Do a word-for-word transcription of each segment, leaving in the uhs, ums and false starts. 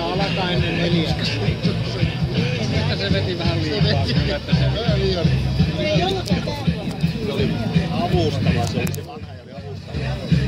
pitää alkaa ennen neljää. Se veti vähän liikaa. Se ei ollutkaan täällä. Se oli avustava, se oli se vanha ja oli avustava.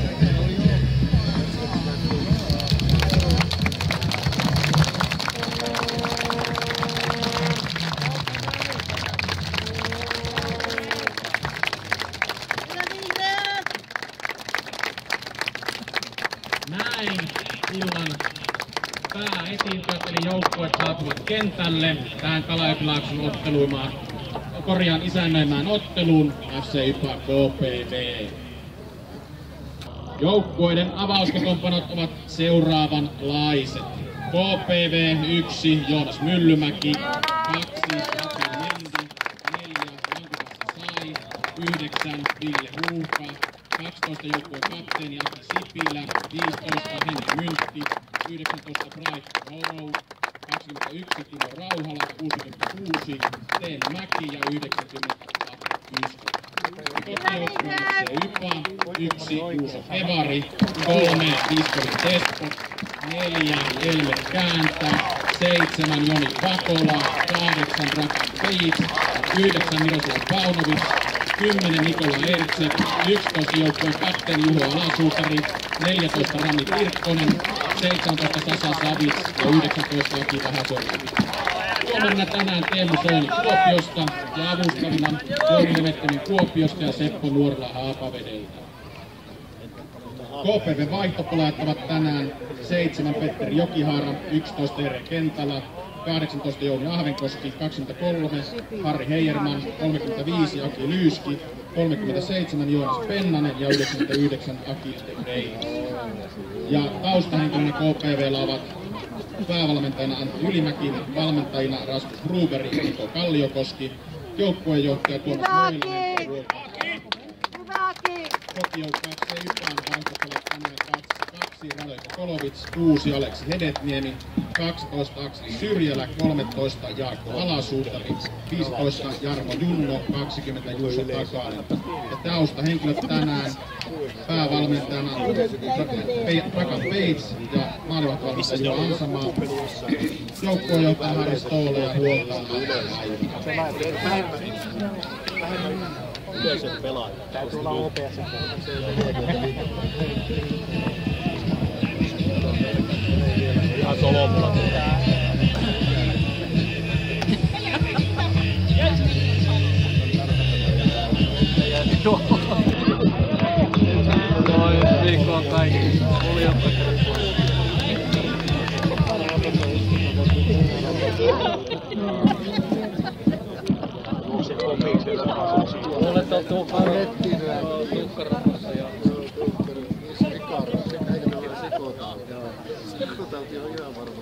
Näin illan pääesiintyjät eli joukkueet saapuvat kentälle tähän Kalajokilaakson otteluimaan, korjaan isännöimään otteluun F C YPA K P V. Joukkueiden avauskokoonpanot ovat seuraavanlaiset. K P V yksi Joonas Myllymäki, kaksi Aki Mendi, neljä Jankupasta Sai, yhdeksän Ville Huuhka, kaksitoista joukkueen kapteeni Aki Sipilä, viisitoista Henri Myntti, yhdeksäntoista Bright Horrow, kaksikymmentäyksi Timo Rauhala, kuusikymmentäkuusi Teen Mäki ja yhdeksänkymmentä Ysko. Kotijoukkueen F C YPA, yksi Juuso Evari, kolme Viskori Tespot, neljä Elmer Kääntä, seitsemän Joni Pakola, kahdeksan Dragan Peits, yhdeksän Miroslav Paunovic, kymmenen Nikola Ertsek, yksitoista joukkueen kapteeni Juho Alasuutari, neljätoista Rami Kirkkonen, seitsemäntoista Sasa Savits ja yhdeksäntoista Aki Vähäsormi. Tuomarina tänään Teemu Soini Kuopiosta ja avustavina Jouni Levettänen Kuopiosta ja Seppo Nuorla Haapavedeltä. K P V vaihtopelaajat ovat tänään seitsemän Petteri Jokihaara, yksitoista Ere Kentalä, kahdeksantoista Jouni Ahvenkoski, kaksikymmentäkolme Harri Heijerman, kolmekymmentäviisi Aki Lyyski, kolmekymmentäseitsemän Joonas Pennanen ja yhdeksänkymmentäyhdeksän Aki Reinas. Ja taustahenkilönä K P V:llä ovat päävalmentajana Antti Ylimäki, valmentajina Rasmus Gruber ja Niko Kalliokoski, joukkueenjohtaja Tuomas Moilanen. Kotijoukkueen F C YPAn vaihtopelaajat tänään kaksi Raleiko Kolovits, kuusi Aleksi Hedetniemi, kaksitoista Akseli Syrjälä, kolmetoista Jaakko Alasuutari, viisitoista Jarmo Junno, kaksikymmentä Juuso Takanen. Ja taustahenkilöt tänään päävalmentajana Dragan Peits ja maalivahtivalmentaja Juha Ansamaa, joukkueenjohtaja Harri Stoole ja huoltajana Yleiset pelaajat. Täytyy olla O P S. Ihan solomulla. Toi viikko on kaikki. Mulle tottuu paljon tukkarapassa ja Sikarassa, näitä me vielä sekoitaan. Sekotauti on ihan varma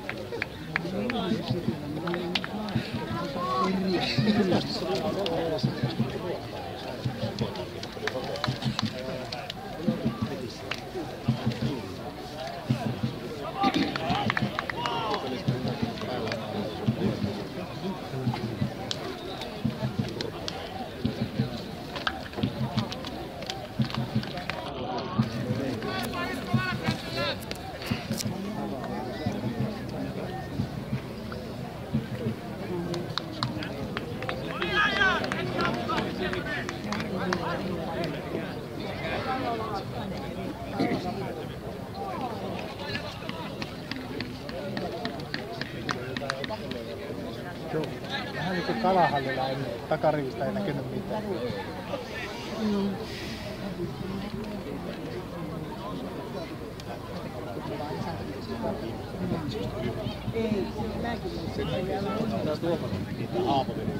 Vähän niin kuin kalahallilla ennen. Takarivistä ei näkynyt mitään. Mm. Ei, näkyy. Tämä tuomari. Haapaveli.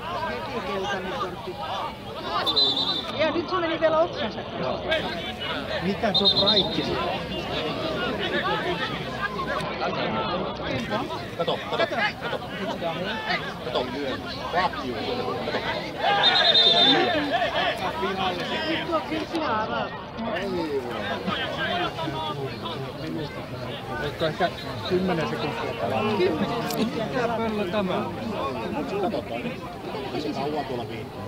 Ja nyt se meni vielä otsansa. Mitä se on raikki? Kato, kato, kato. Kato, vakju. Olisiko ehkä kymmenen sekuntia pelaa? Mikä pöllö tämä? Katsotaan nyt. Se kauan tuolla viikkoa.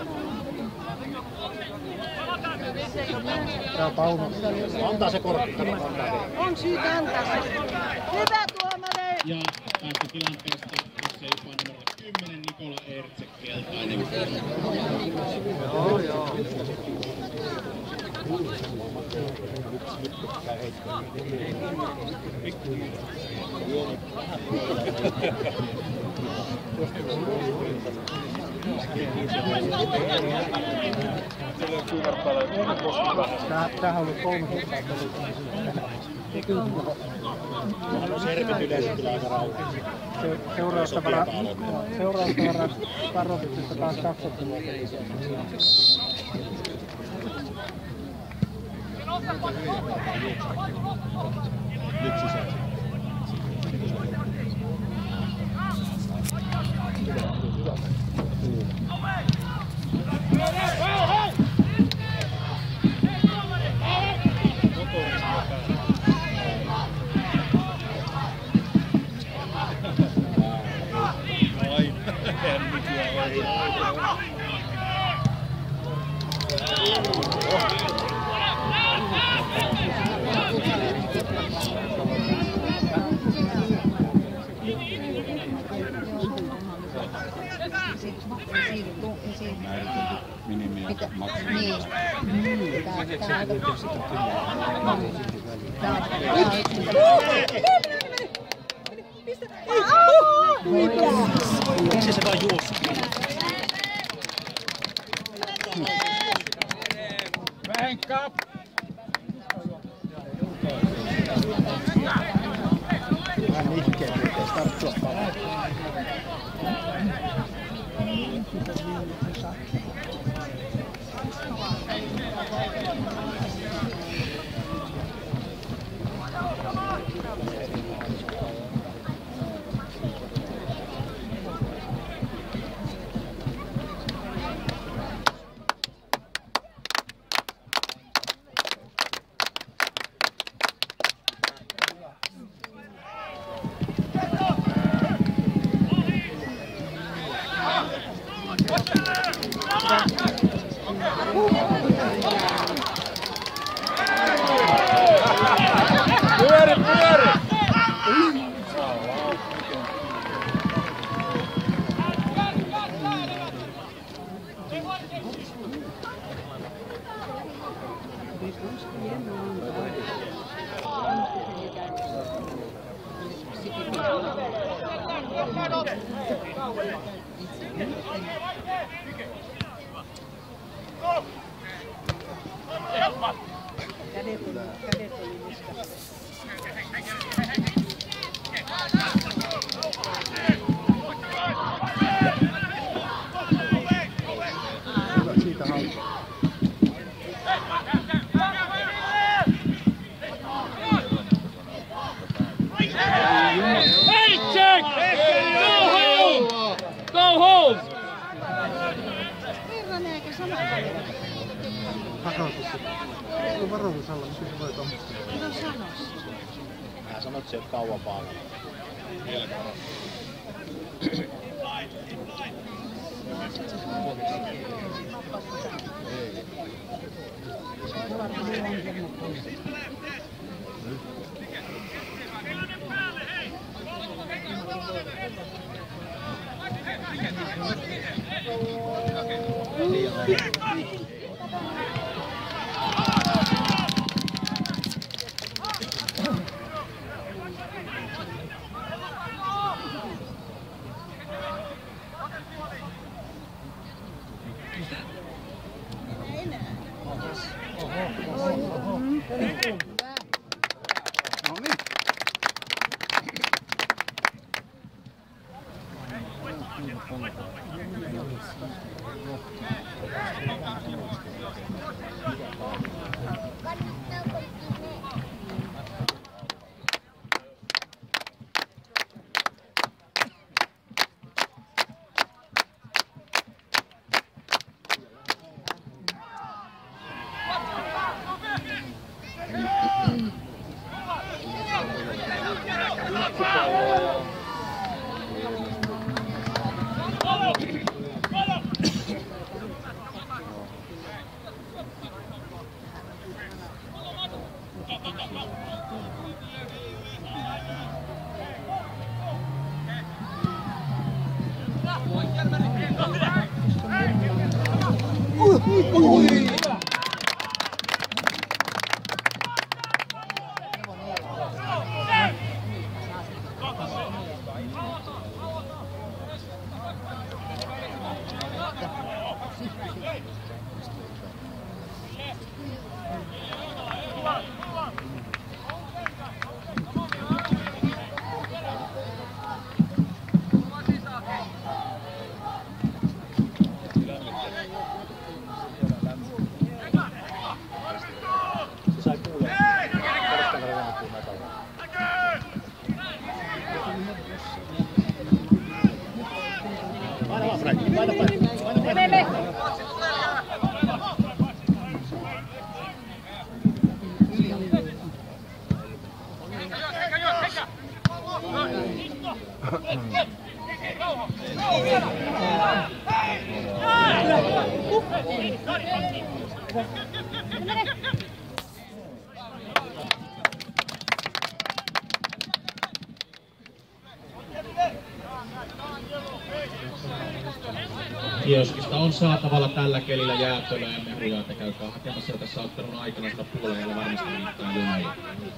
Tää on Pauno. Antaa se kortti, kato, antaa se. On syytä antaa se. Hyvä tuomari! Ja päästä tilanteesta, jossa jopa numero kymmenen Nikola Ertsek keltainen kortti. Joo, joo. Tämähän on ollut kolme kertaa peliä. Servit yleensä kyllä aika rauhallisesti. Seuraavasta vara, seuraavasta vara varoituksesta taas kaksottelua. Nyt sisään. Minimi ja maksimi. Niin. Miksi se vaan juossa? Venkka! Vähän nihkeä, ettei starttua palaa. Pyöri, pyöri! Kädet oli, kädet oli niskassa. Hyvä, siitä haluaa. Hey, check! Go home! Go home! Herran eikä sama kädet. Varoitus. Onko varoitus alla, miksi se voi tuommoista? Mitä sanois? Mä sanon, että se on kauan paalla. No niin. Kioskista on saatavalla tällä kelillä jäätölöä ja mehuja, että käykää hakemassa jo tässä ottelun aikana sitä puolella varmasti riittää junia.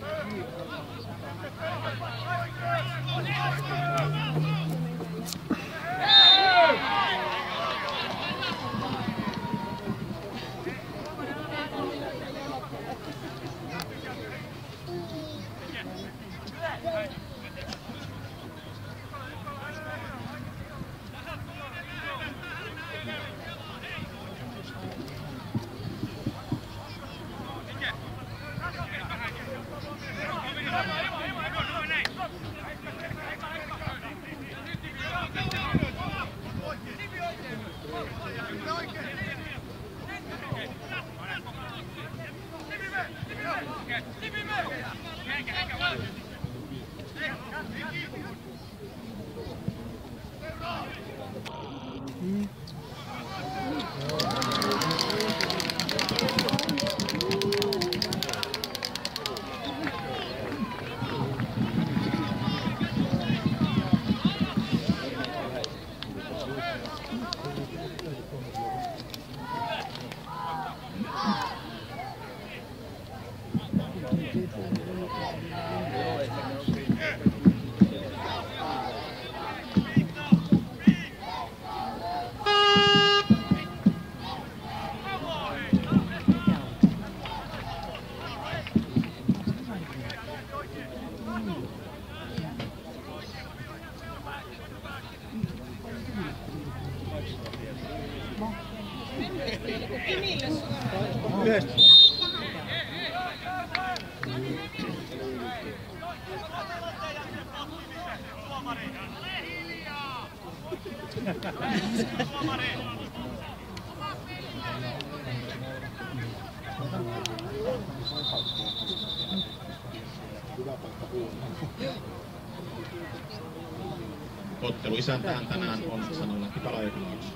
Ottelu isäntähän tänään on sanolla Kipala yksi.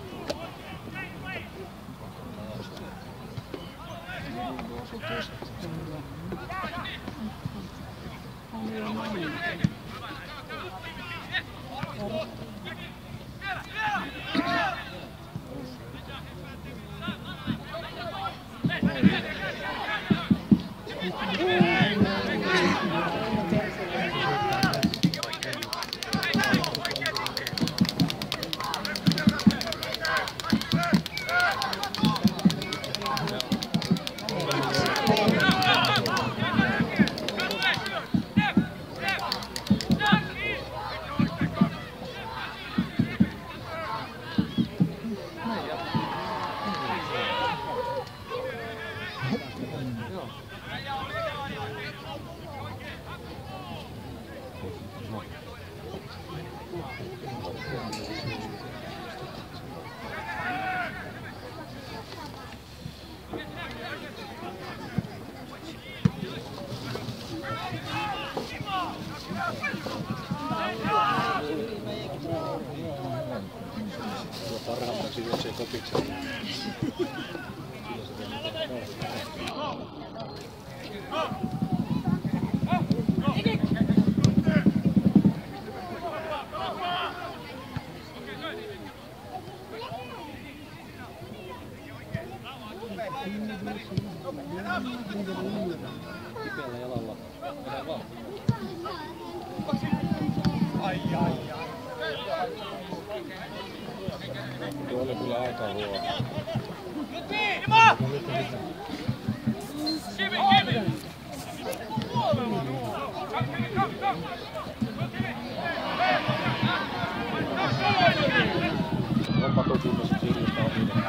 Parhaimmaksi juoksee kopiksi. Kipeällä jalalla. Menee vaan. Ai ai ai. Tuo oli kyllä aika huono. Ima! Kivi, kivi! Onpa totuudessa kirjoittaa niitä.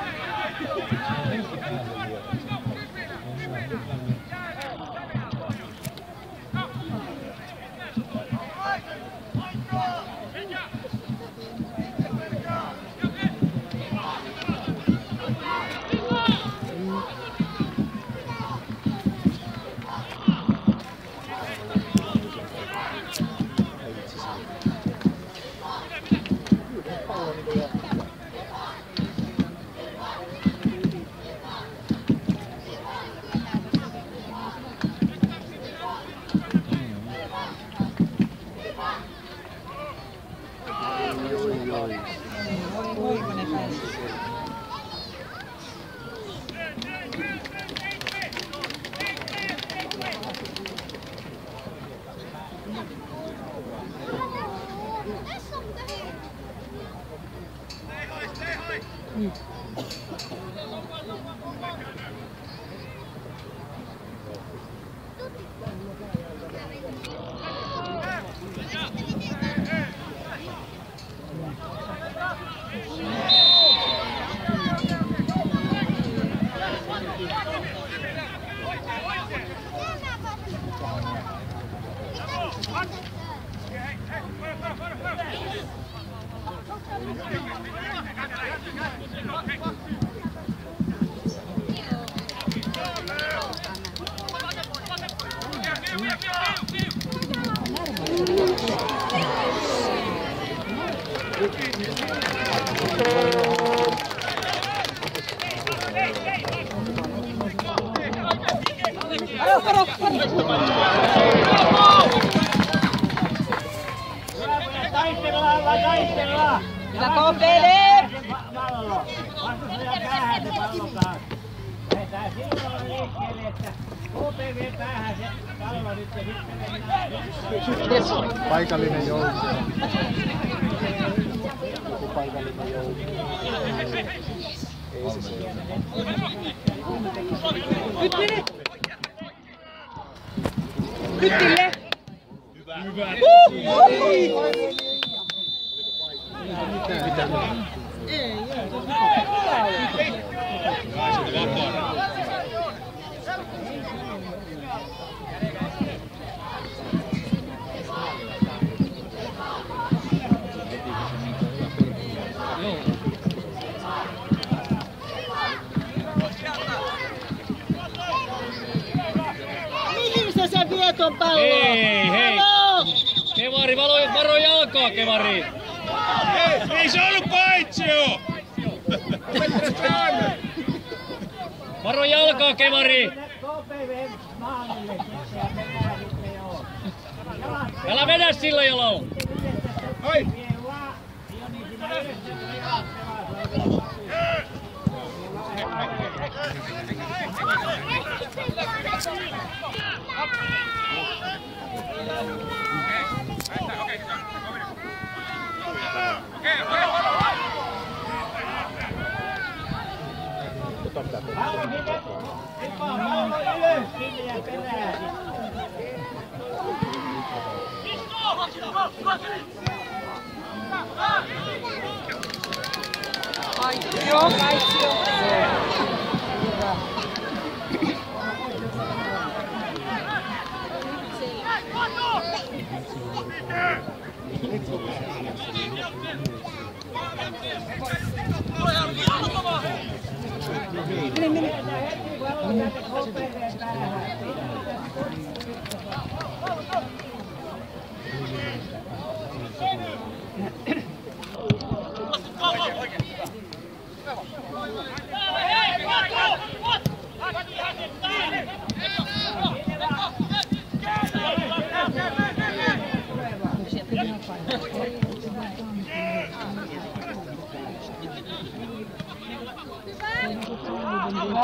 Hyvä K P V! Vastustajan päähän se pallo taas. Lähdetään silloin liikkeelle, että K P V päähän se pallo nyt ja sitten mennään. Paikallinen joukko. Joku paikallinen joukko. Ei se se ole. Nyt mene! Nyt Ville! Hyvä. Hyvä. Mitä? Ei, ei. Mihin sä sä viet ton pallon? Hei, hei! Kevari, varo, varo jalkaa, Kevari! Ei se ollut paitsio! Varo jalkaa, Kevari! K P V maalille sitten ja mennään sitten joo. Älä vedä sillä jalalla! Ai! Vie vaan. Joni sinä yhdessä pallo sinne. Pallo ylös sinne ja perään. Joo, kaikki on. Mene, mene.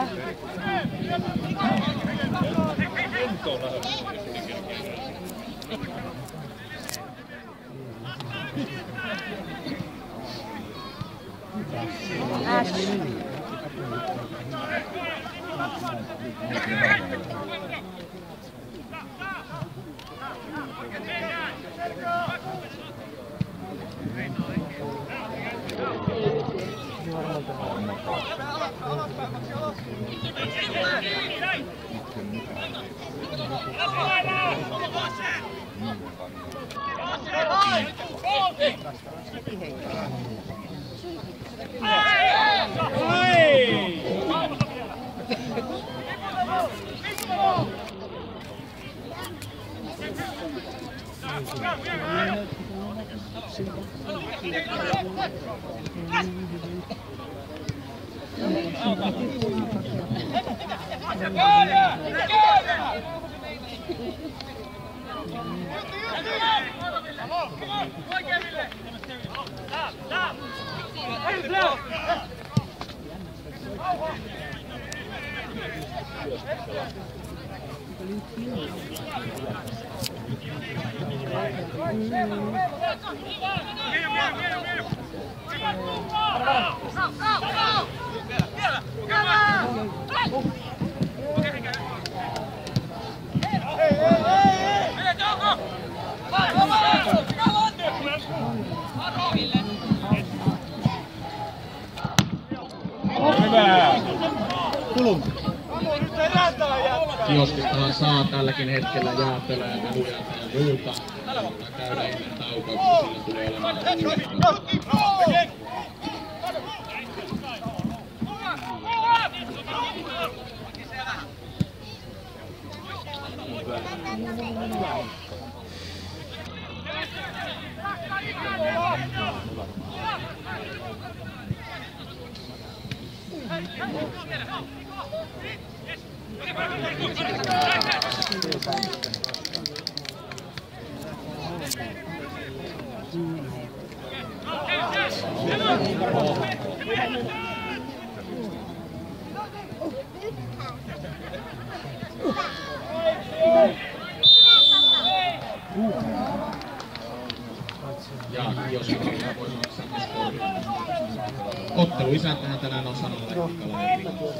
Kioskistahan saa tälläkin hetkellä jäätelöä, mehuja ja muuta. Käydä ennen taukoa, kun sillä tulee olemaan uudestaan. Ja jos ottelu isäntähän tänään on Sanalla Leikkala ja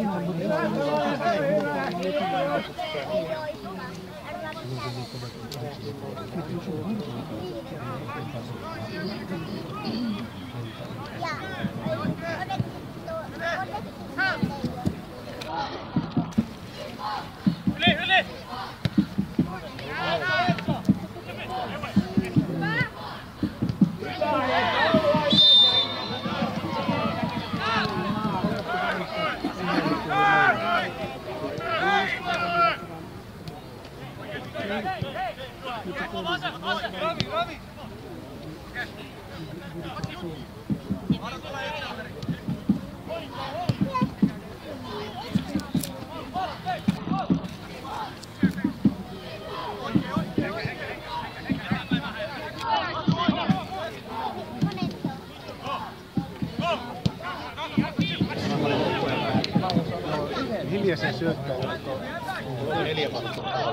Hiljaisen syöttäjä. Neljä pakkaa.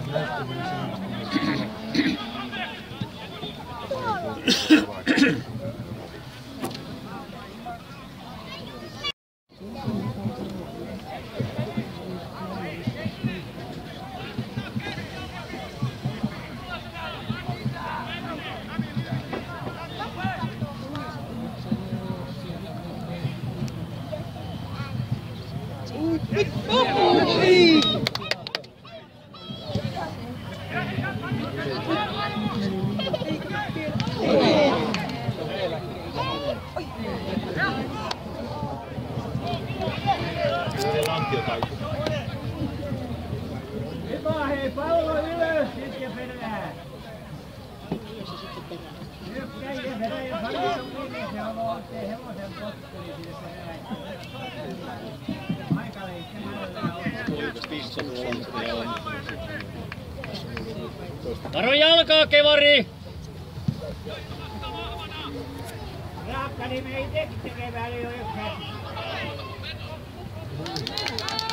Hyvä, hei, pallo ylös, nyt ja perään. Nytkä ja perään ja pallo kiinni, se on oikein hevosen potkeli siinä perään. Aika leikki Varo jalkaa, Kevari! Raakka, niin me ei tekee väliä, jos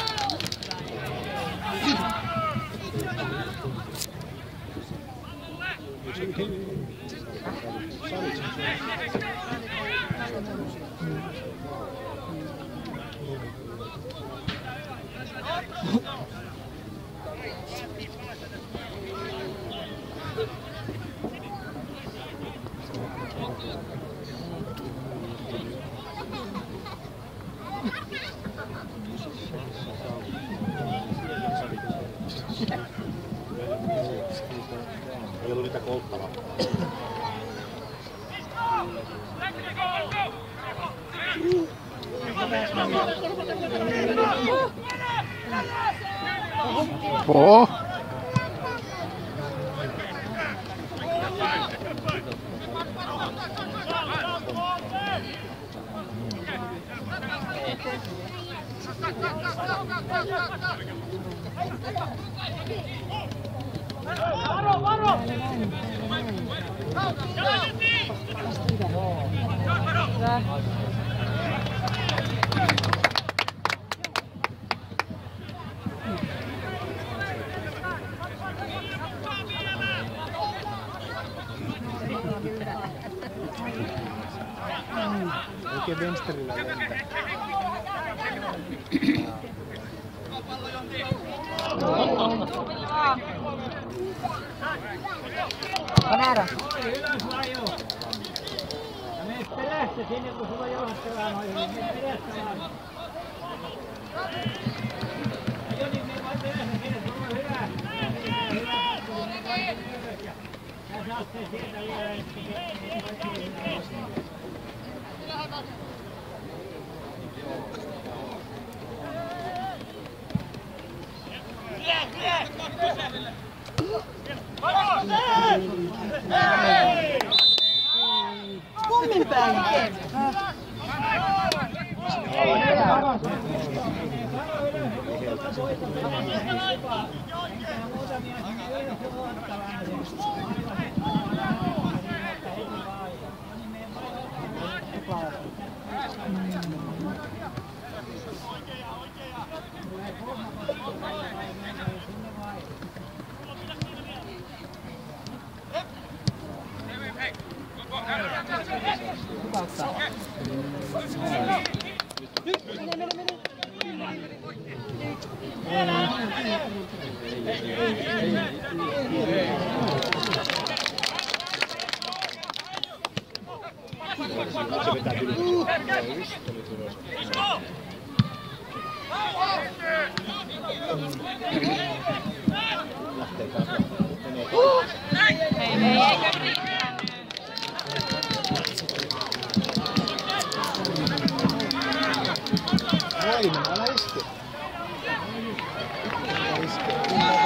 Ei ollut niitä kolttavaa. Oh. Varo, varo! Oikein vensterillä lentää. Panero. Ylös vaan joo. Ja mene perässä sinne, kun sulla johdattavaa noihin. Mene perässä vaan. Ja Joni, mene vaan perässä sinne, sulla on hyvä. Hyvä. Ja saat sen sieltä vielä. Kummin päin? Se vetää kyllä. Lähtee taas. Voimin, älä iske. Älä iske.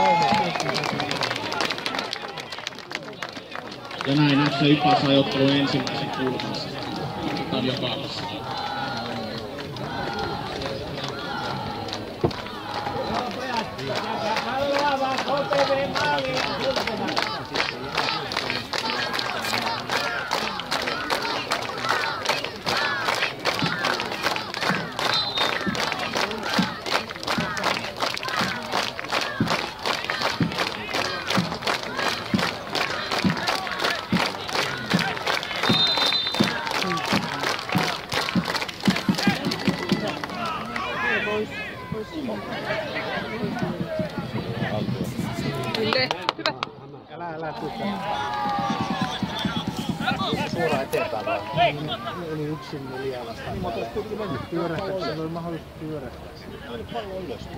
Ja näin F C Ypa sai ottelun ensimmäisen kulmassa. Otetaan jokaisessa. Palloa vaan K P V maaliin ja kulkemaan. Älä, älä tuka. Suoraan eteenpäin vaan. Eli yksin neljää vastaan. Niin, mutta olisi kuitenkin mennyt pyörähtää, se oli mahdollista pyörähtää. Oli pallo ylös.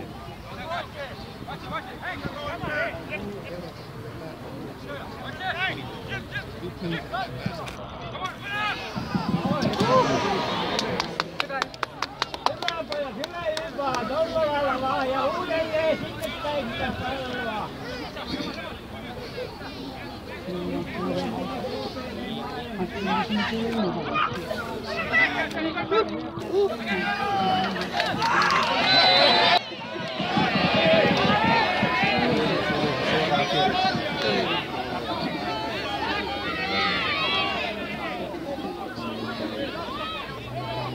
Hyvä pojat, hyvä Ypa, tolla lailla vaan ja uudelleen sinne päin sitä palloa.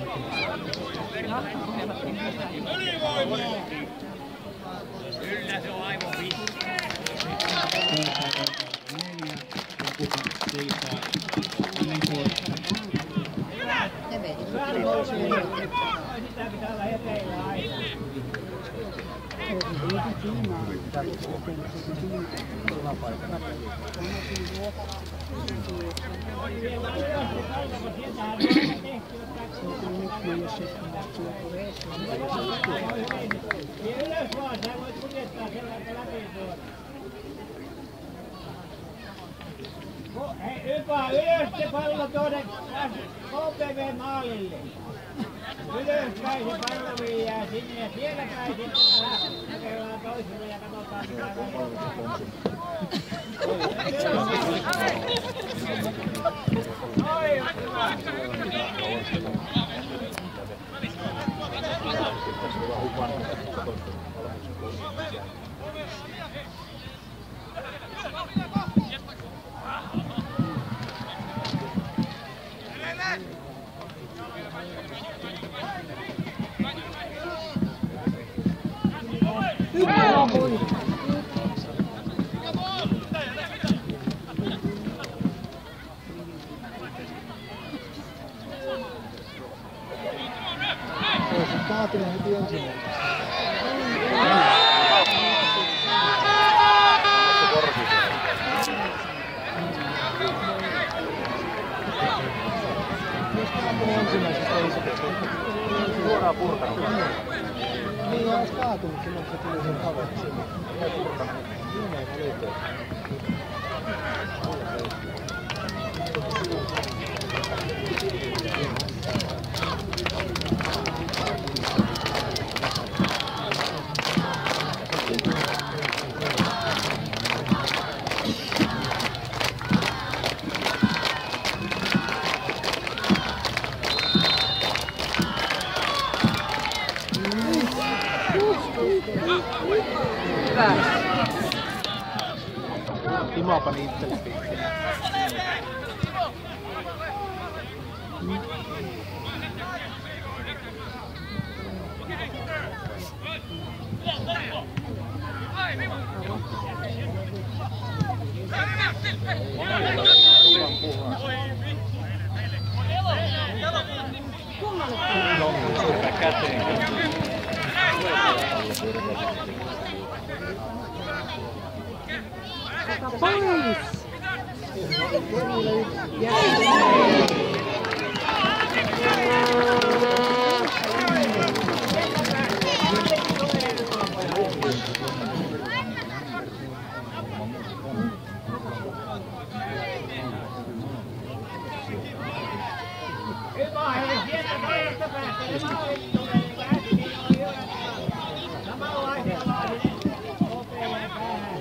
Kyllä se Tilapaikana. Ylös vaan, sä voit kuljettaa sellaista läpi tuoda. Hei Ypa, ylös se pallo tuonne K P V-maalille. Ylös päin se pallo viiää sinne ja siellä päin sitten vähän näköillään toiselle ja katsotaan mitä väliä. Kaatunut heti ensimmäisenä. Jos kaatunut ensimmäisestä ei se suoraan purkanut. Niin, jos kaatunut, silloin se tuli sen kaveri sinne. Ei purkanut. Niin ei valittu. Timo pani itselle piikkiä. Pois! Hyvä, hei, sieltä toisesta päästä. Ne maalit tulee, niin pääsi, niin oli hyvä. Samanlaisia maalit. Opeen päähän.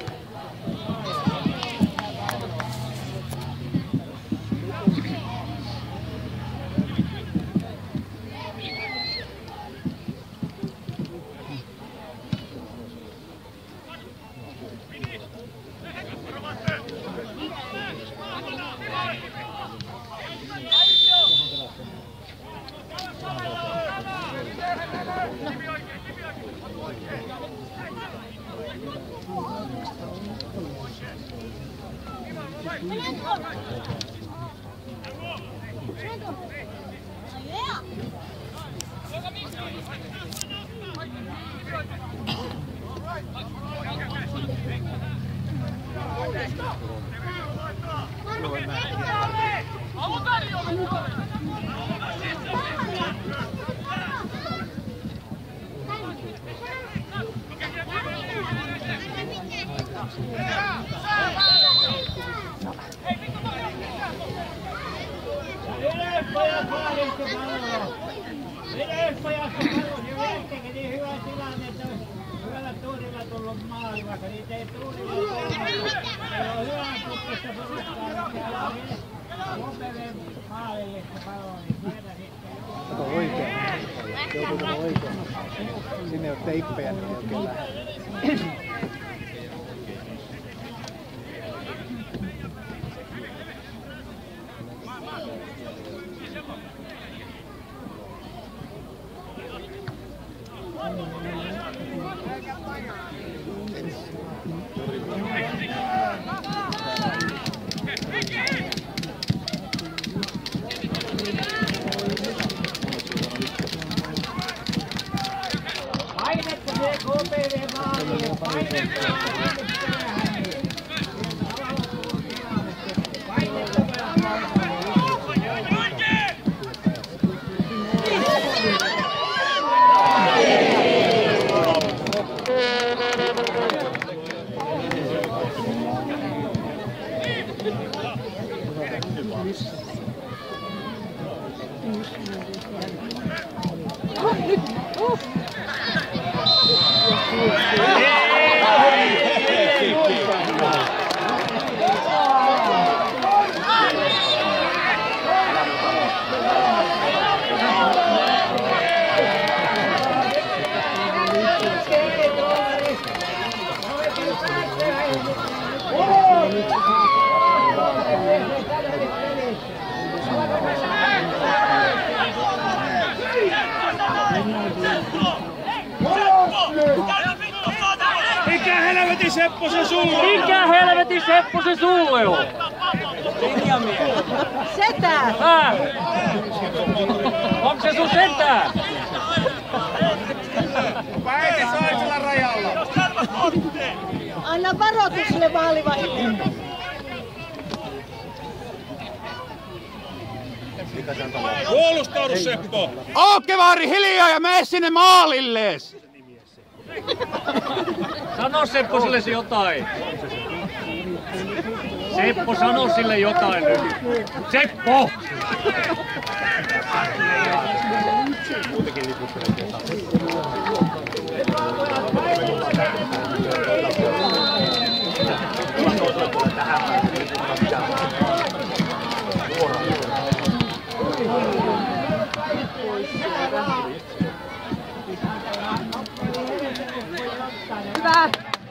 Ylös pojat vaadittu palloa! Ylös pojat se pallo! Se Veikkäkin niin hyvä tilanne, että olisi hyvällä tuurilla tullut maali, vaikka niitä ei tuurilla tullut. Se on hyvän putkessa porukkaa, mikä on K P V:n maalille se pallo, niin sieltä sitten... Kato oikein. Joutuu tulla oikein. Sinne ei ole teippejä, niin ei oikein lähde. Painetta se K P V maaliin, painetta! Mikä helvetin Seppo se sulle on? Mikä helvetin Seppo se sulle on? Setä! Ää? Onko se sun setä? Päike Saisella rajalla. Anna varoitus sille vaalivahille. Puolustaudu Seppo! Oo Kevari hiljaa ja mene sinne maalillees! Sano Seppo sille jotain. Seppo, sano sille jotain nyt. Seppo! Hyvä!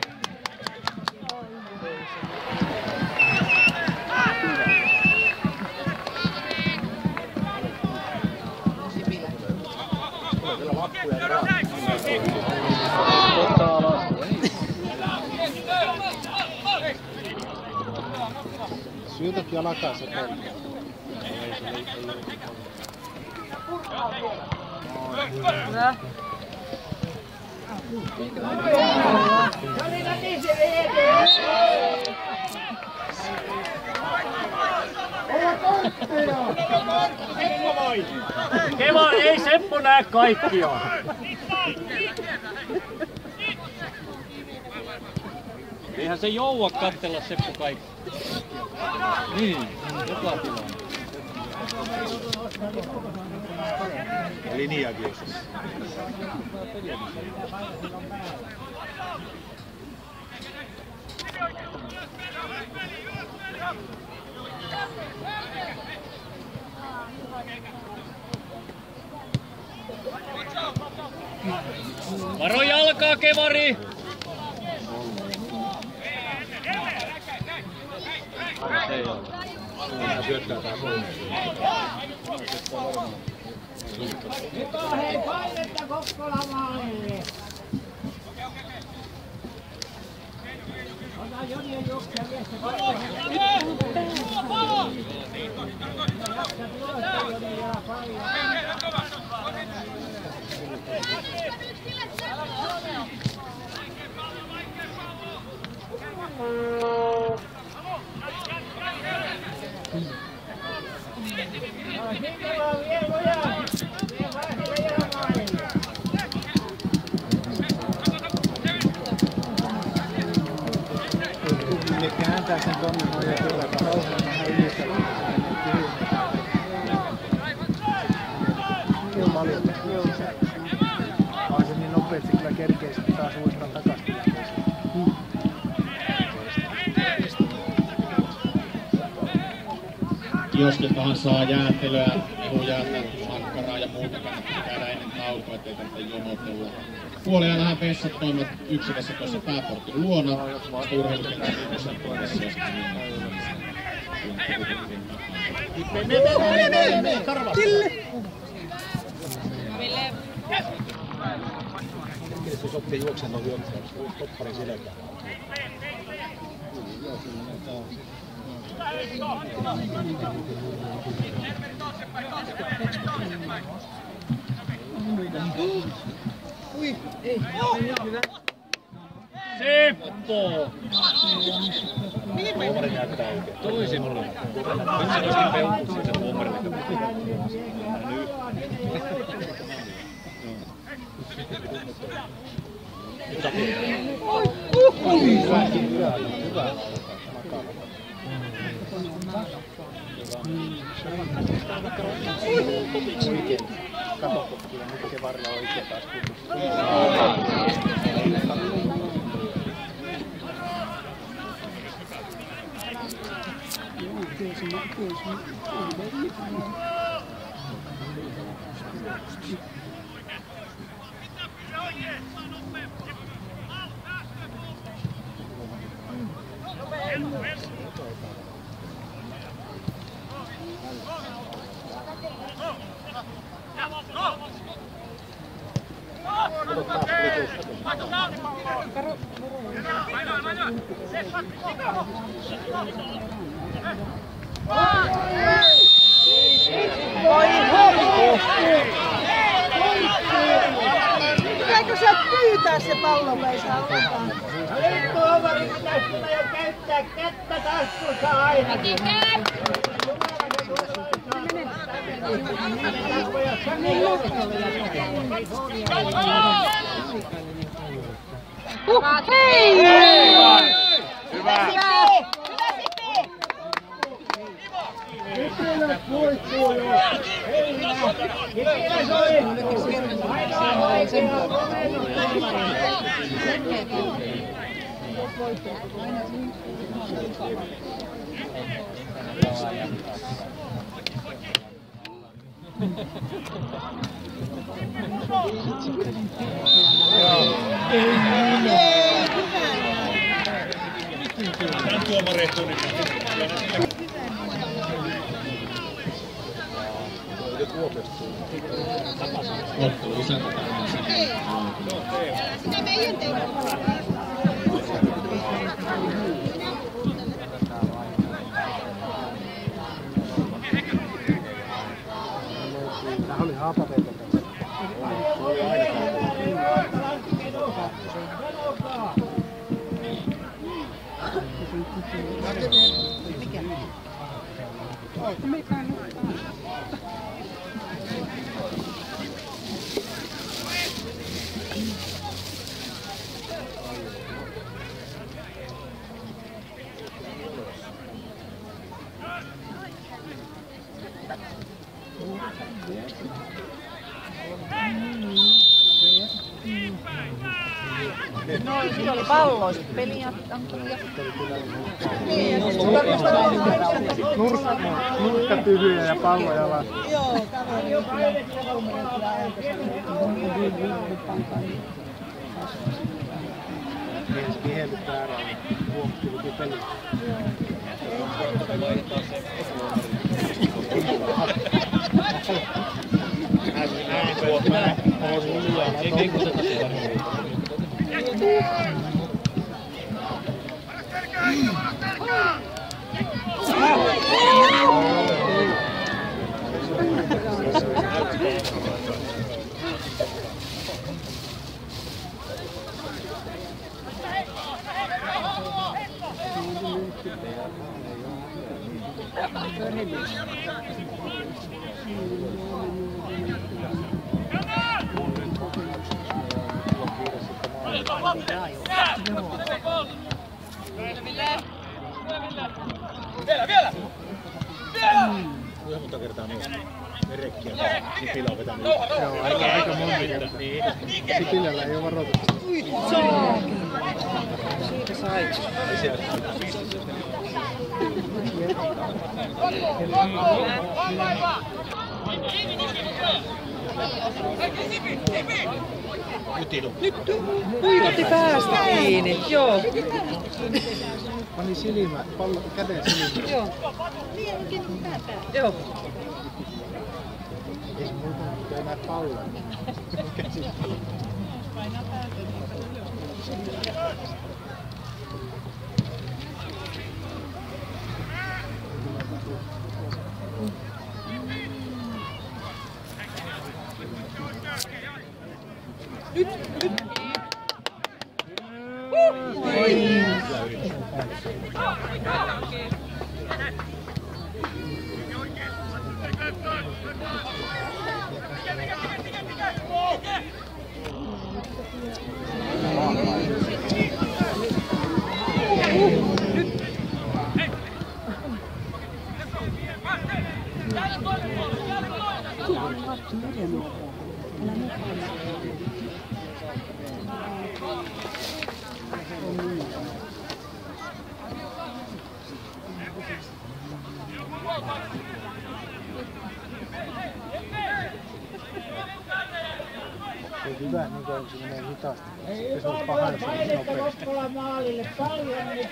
Syytäkin alakaa se kolme. Hyvä! Kevari, ei Seppo näe kaikkia. Eihän se joua katsella Seppo kaikki. Niin, joka tilaa. Linjakin jos. Varo jalkaa, Kevari! Hei, painetta Kokkola maalille. Ota Joni ja Jukka viestä. Ne kääntää sen tonne noin ja kyllä kauhean vähän ylistä. Ilma oli, on se niin nopeasti kyllä kerkeisi taas uudestaan takaisin. Kioskiltahan saa jäätelöä, mehujäätelöä, makkaraa ja muuta kannattaa käydä ennen taukoa, ettei tarvitse jonotella. Puoliajallahan vessat toimivat yksikössä tuossa pääportin luona, sitten urheilukentän yhdessä tuodessa joskus Se sopii juoksen noin juoksen, topparin selkään. Ui, ei. Hyvä. Seppo! Tuomari näyttää oikein. Toisin mulle. Nyt se olisikin peuttu sen tuomarin. Oikein. Kato, kyllä nyt varilla oikein taas kunnossa. Pitääkö sä pyytää se pallo vai saa ottaa? Nyt tuomari pitäisi kyllä jo käyttää kättä taskussa ainakin. Uh, hei! Hyvä! Hyvä! Kyllä kuitsuu jo. Hei hyvä. Kipinä soi. Ainoa oikea komennus. Ottelu lisätään. Sitä meidän tehdään. Tää oli haapaveita. No, sillä oli palloista peliä. Nurkka, nurkka tyhjä ja pallo jalas. Joo, kaveri joku kolme metriä ajalta. Mies vihellyt väärään. Huomattiin liki peli. Näin tuot mä. Ei kun se tasia. Vielä, vielä! Vielä! Kuinka monta kertaa niin merekkiä Sipilä on vetänyt? Joo, aika, aika monta kertaa. Sipilällä ei ole varoituksia. Siitä sai. Puikotti päästä kiinni, joo. Pani silmä, pallo, käden silmä. Joo. Joo. Ei se muuta, mutta ei näe palloa. Nyt, nyt. Oi. Se on hyvä, niin kuin se menee hitaasti. Ei Se on yksi paha, on jos se on painetta nopeasti. Kokkolan maalille. Paljon nyt.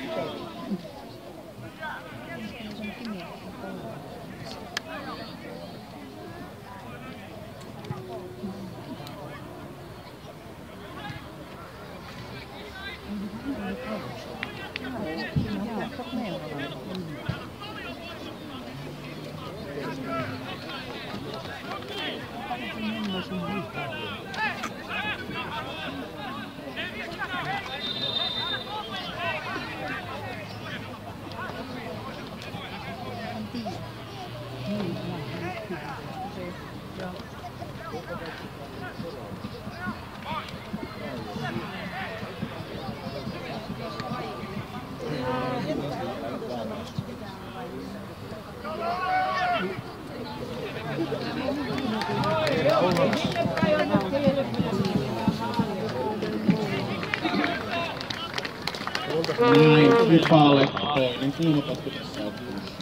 Näin Kupalle toinen kulmapotku tässä ottelussa.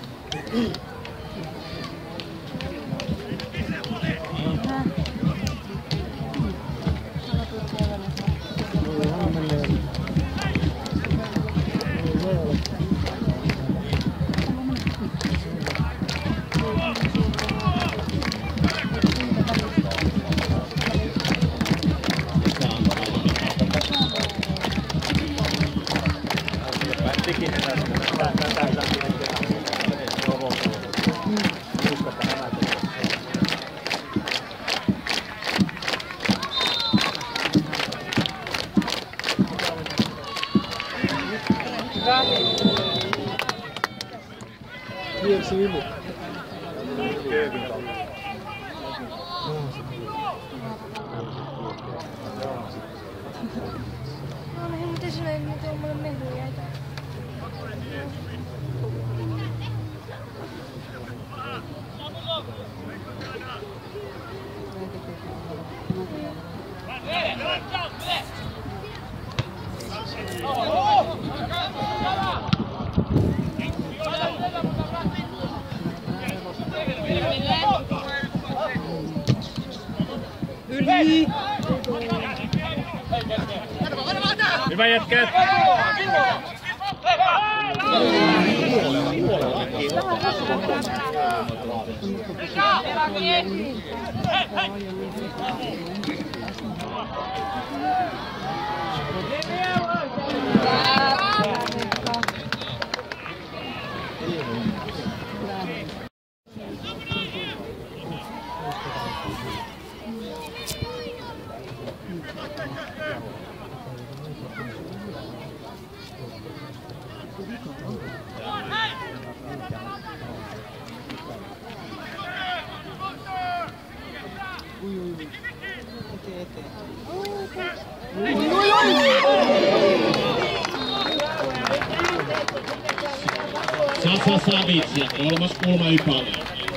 Kiersi yli. No niin, miten sinä ei nyt ole mulle mehuja jäitä? Yli! Hyvä jätkät! Sasa Savic ja kolmas kulma Ypalle.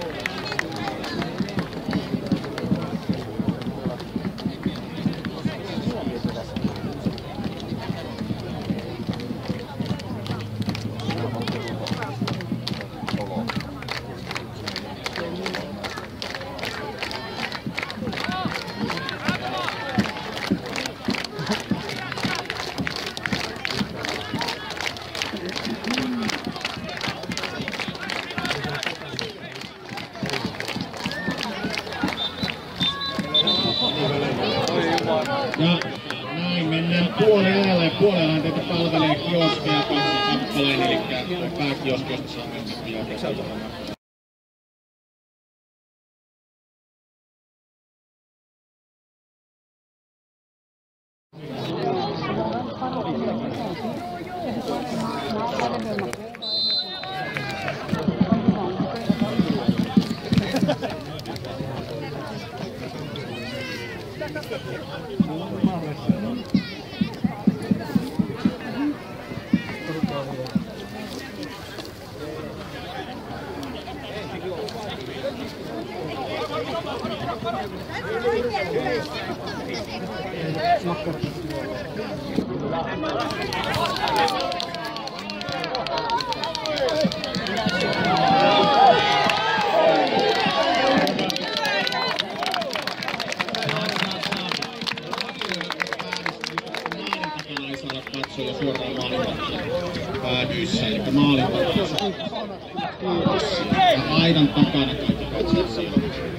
Ja näin mennään puolelle. Puolella teitä palvelee kioski ja kappaleen, eli pääkioski, josta saa mennä pian. Katsoja suoraan maalin päädyissä, eli maalin aidan takana kaikki katsojat siellä.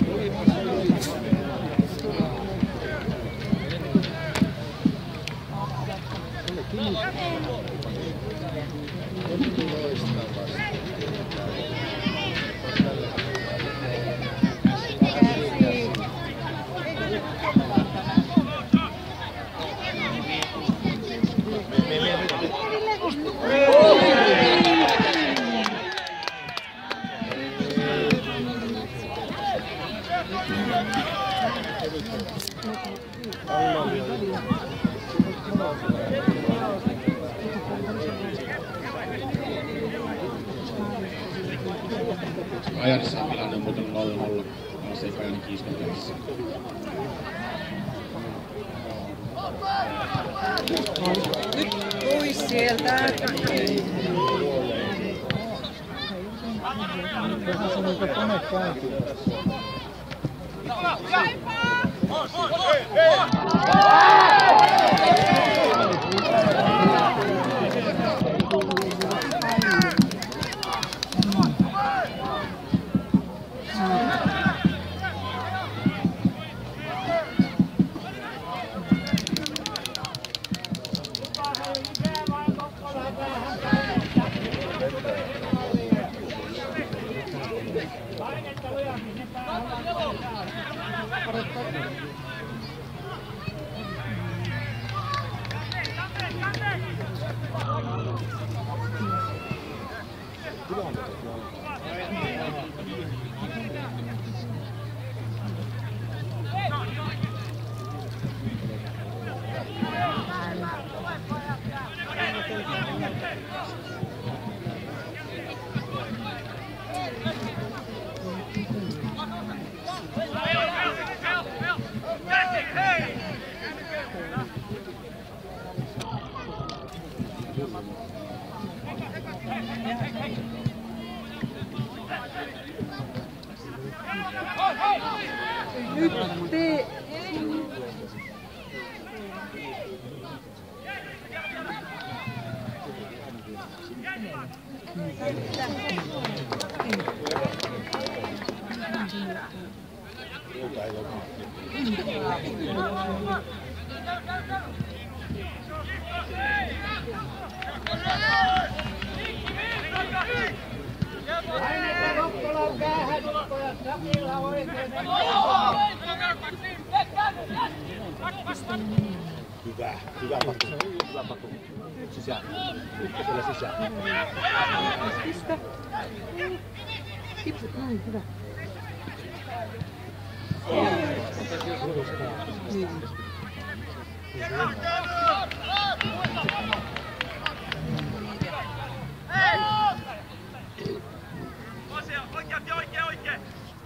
Ajarissa tilanne on muuten nolla nolla. Se ei Kajaani Kiiston kanssa. Nyt pois sieltä. Tässä on niitä kone käyntiin. Nyt te... Hyvä, hyvä Patu, hyvä Patu. Sisään, ykkösellä sisään. Pistä. Kipsut, näin, hyvä. Niin. Oikein, oikein, oikein!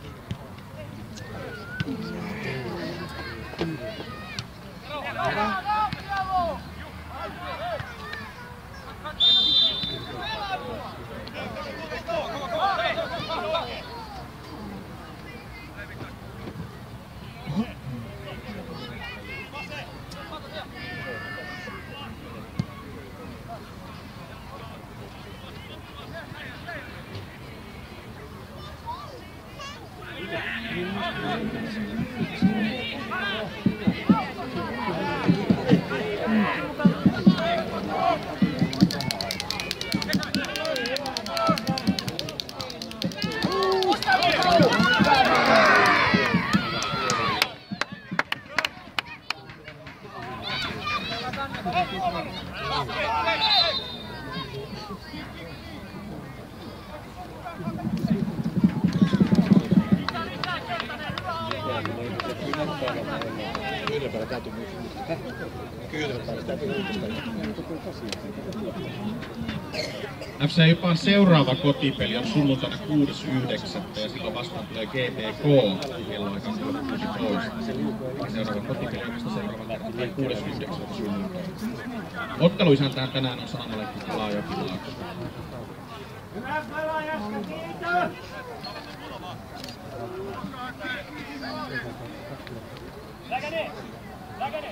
Yhdellä päällä täytyy muistaa. Yhdellä päällä täytyy muistaa. F C Ypan seuraava kotipeli on sunnuntaina kuudes yhdeksättä ja silloin vastaan tulee G T K kello aika kuusitoista. Seuraava kotipeli on vasta seuraava kerta tulee kuudes yhdeksättä sunnuntaina. Otteluisäntään tänään on Sanomalehti Kalajoki Laakso. Hyvä pelaajasta, kiitos! Läkäne! Läkäne!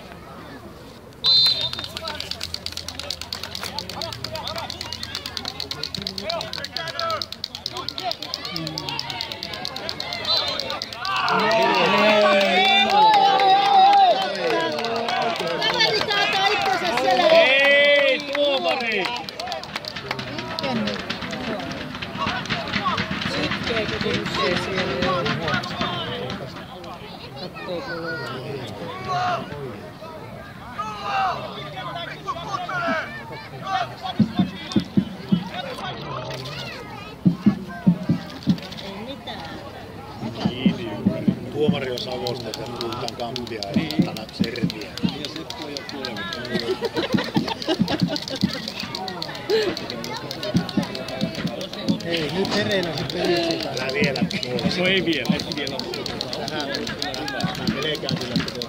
Kaveri kaataa itsensä selään. Ei, tuomari! Tuomari on Savosta, että puhutaan Kampia ja tänä Serbiä. Ja Seppo ja kuolema. Ei, nyt hereillä sitten yksi. Älä vielä. No ei vielä, ei vielä. Tähän menekään kyllä se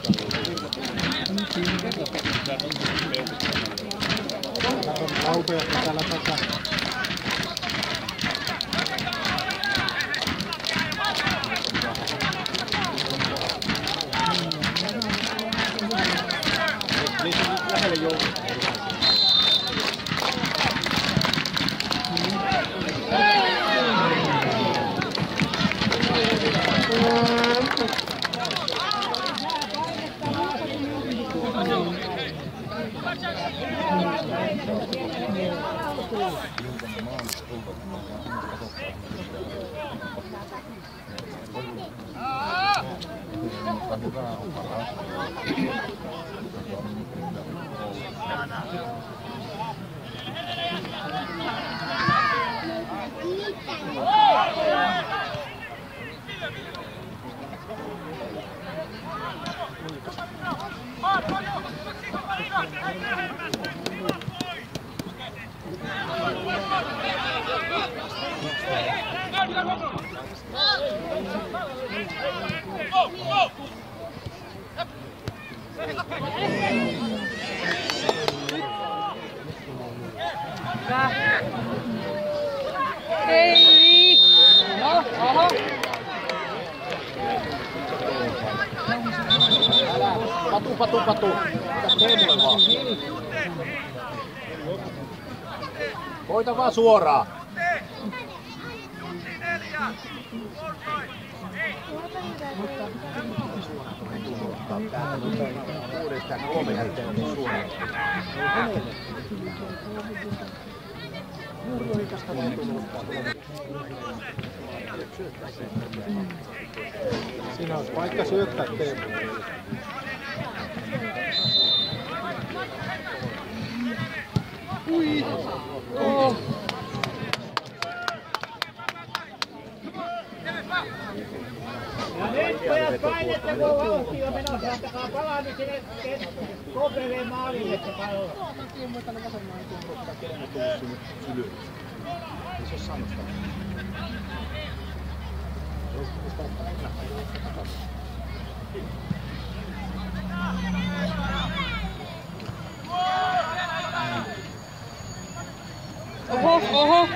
Lautoja täällä takaa. lähelle joulua. Ei! No, oho! Patu, patu, patu. Mitäs Teemulle vaan? Voita vaan suoraan. Uudestaan kolme jälkeen suoraan. Siinä olisi paikka syöttää Teemulle. Ui! Oh! Ja nyt pojat painette, kun vauhti on menossa, antakaa palaa nyt sinne Kopeleen maalille se pallo. Oho, oho!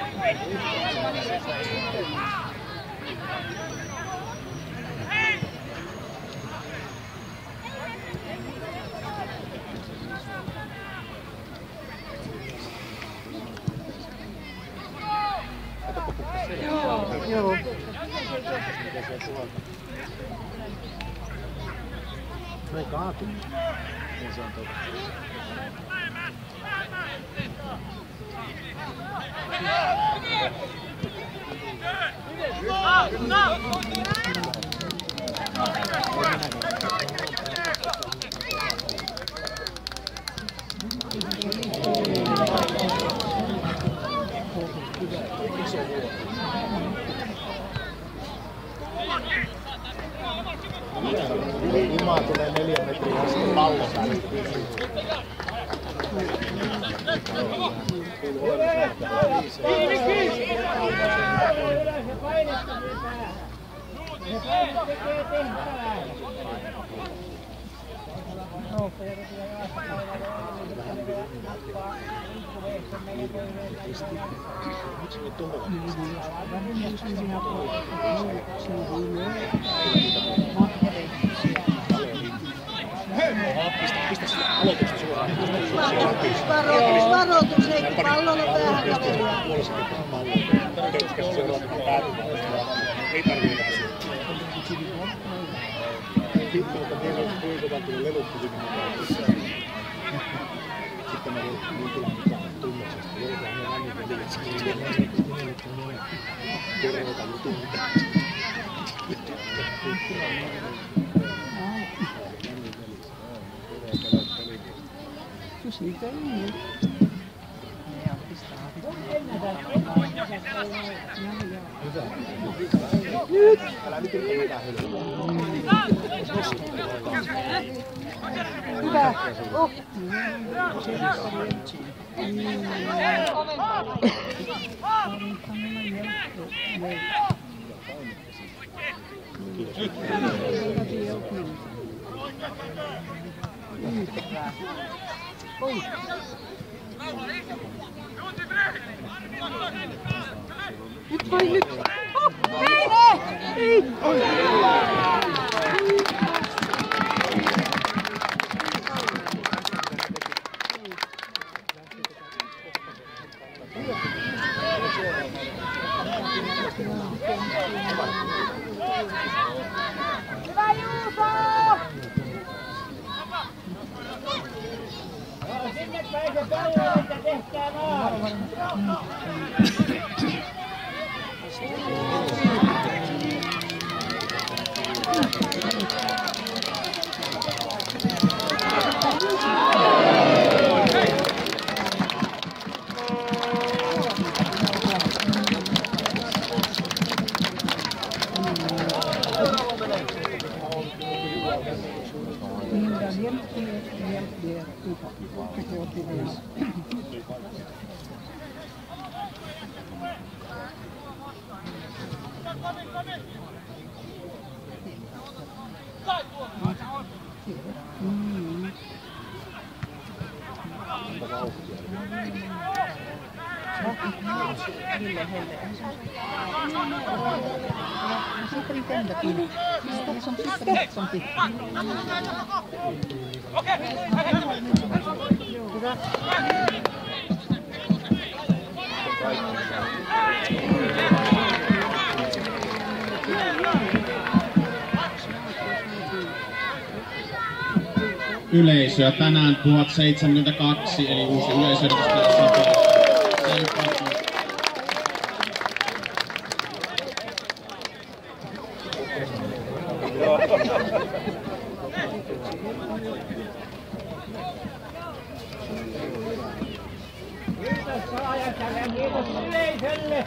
Joo. No ei kaatu. Niin se on totta. Imaa tulee neljän metrin asti pallo päälle. Varoitus, varoitus, ei pallolla päähän kaveria. Ei tarvitse kysyä. Sitten kuinka tuli lelukkysyminen. Sitten mä niin tullaan mitään tunneksesta. Joudutaan ne rannit veliksi. Kerrotaan jutun mitään. Jos niitä ei niin. Nyt! Älä nyt yritä mitään hyllyä. Hyvä! Oh! Oi! Nyt vai nyt! Ei! Hyvä Juuso! Sinne päin se pallo, että tehkää maali. Yleisöä tänään tuhat seitsemänkymmentäkaksi, eli uusi yleisöydutys tässä. Kiitos saajalle ja kiitos yleisölle.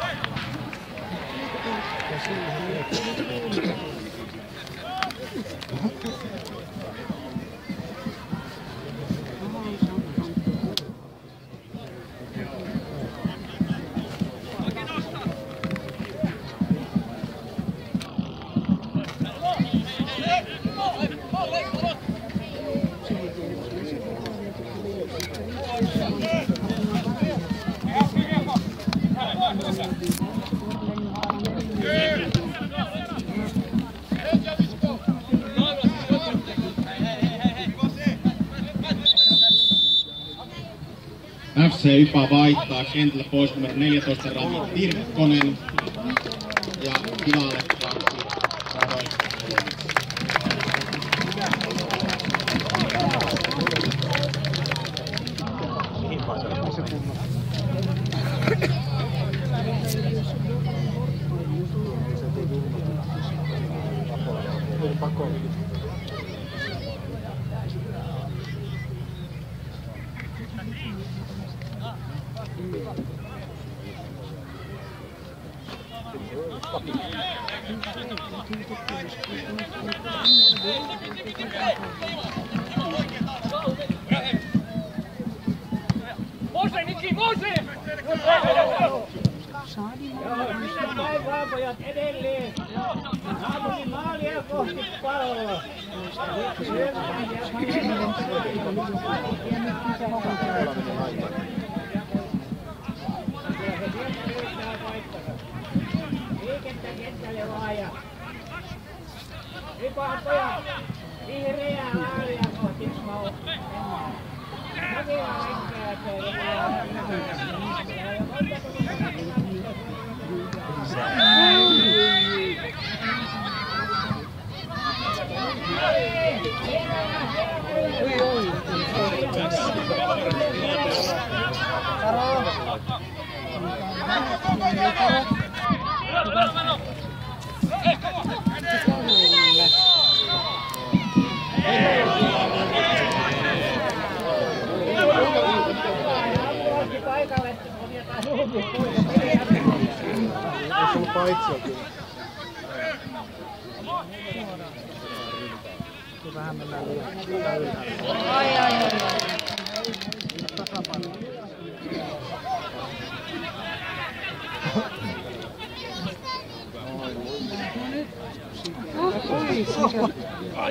F C Ypa vaihtaa kentällä pois numero neljätoista Rami Tirkkonen ja tilalle kaksi Näin vaan pojat edelleen. Naapuri maalia kohti palloa. Liikettä kentälle vaan ja Ripaat pojat, vihreää maalia kohti mennään. Mäkilä lenkää Vähän mennään liian ylhäällä. Ai ai ai. Tasapaino. Oi, sikä. Ai.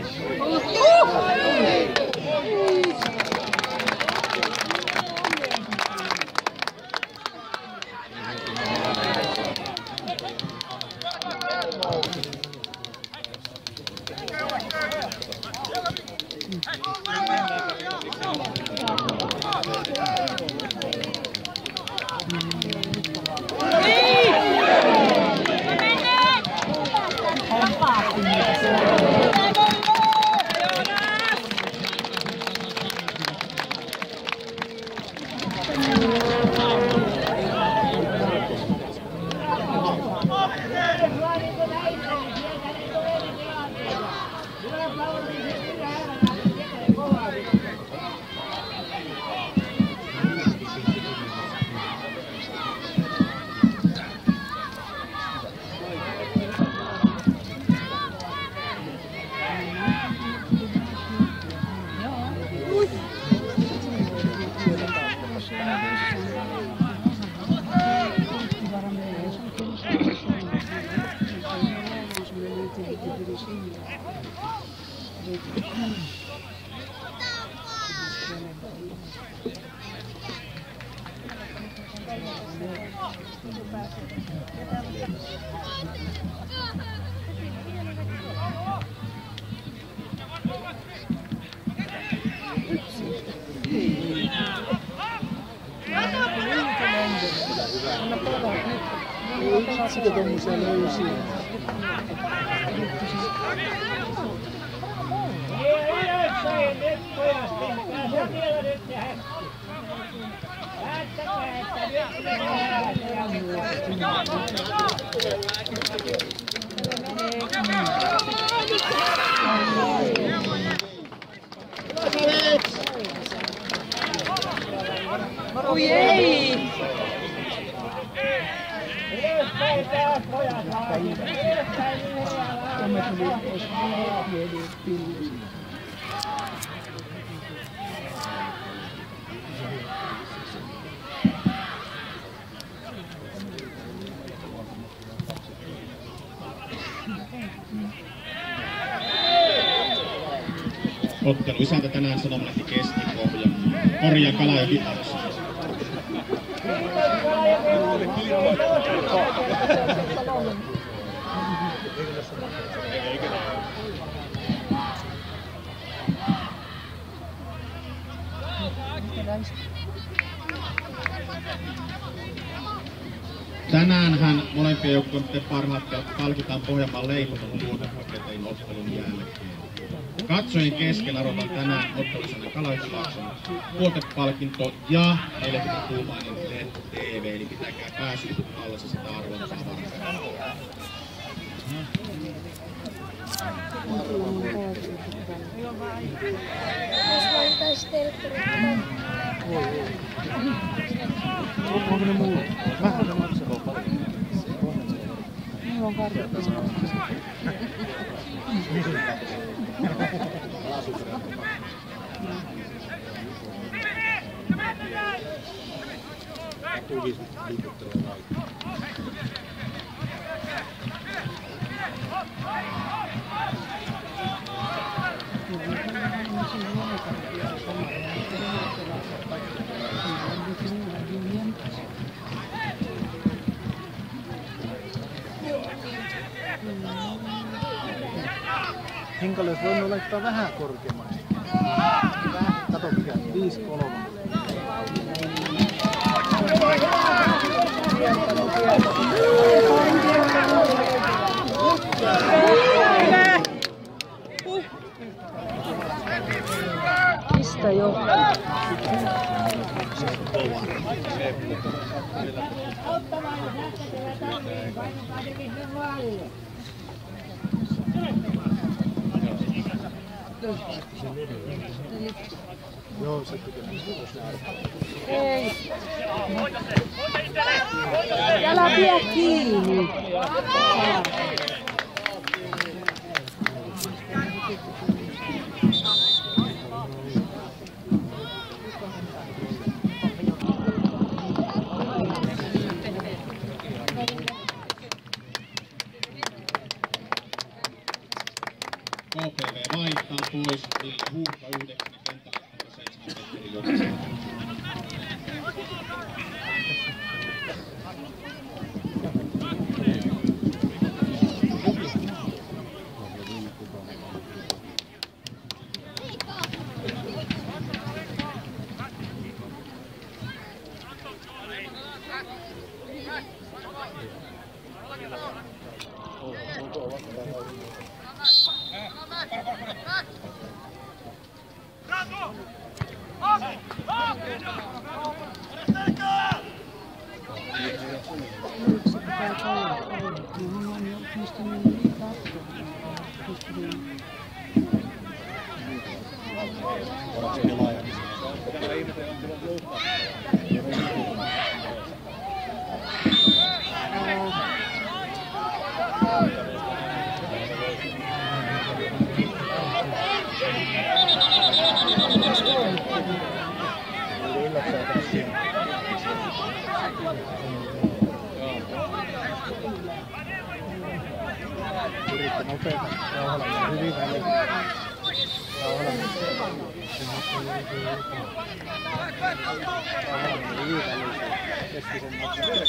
Sitä tommosia löysiä. Ei ylöspäin nyt pojat, tehkää se vielä nyt tähän. Päättäkää, että nyt tehdään. Oi ei! Ylöspäin taas pojat laajin. Ylöspäin yhdellä. Ottelu isäntä tänään Sanomalehti Keski-Pohjanmaa. Korja Kalajoki Alassa. Tänäänhän molempien joukkueiden parhaat palkitaan Pohjanmaan leipoton tuotepaketein ottelun jälkeen. Katsojien keskellä arvotaan tänään ottelussamme Kalajokilaakson tuotepalkinto ja neljäkymmentä-tuumainen L E D T V, eli pitäkää pääsy allessa sitä arvontaa varten. Jos voitais telkkarit. Onko ne muu? Vähän ne maksaa paljon. Niillä on karjata. Tukis liikuttelua vaikka. Henkilö olisi voinut laittaa vähän korkeammaksi. Kato mikä, viisi kolme. Mistä jo? Joo, se tekee. Ei. Älä pidä kiinni. K P V vaihtaa pois, Ville Huukka yhdeksän ja kentällä seitsemän Petteri Jokinen. Yritti nopeata rauhalla hyvin väliin. Rauhalla Rauhalla hyvin väliin. Kesti sen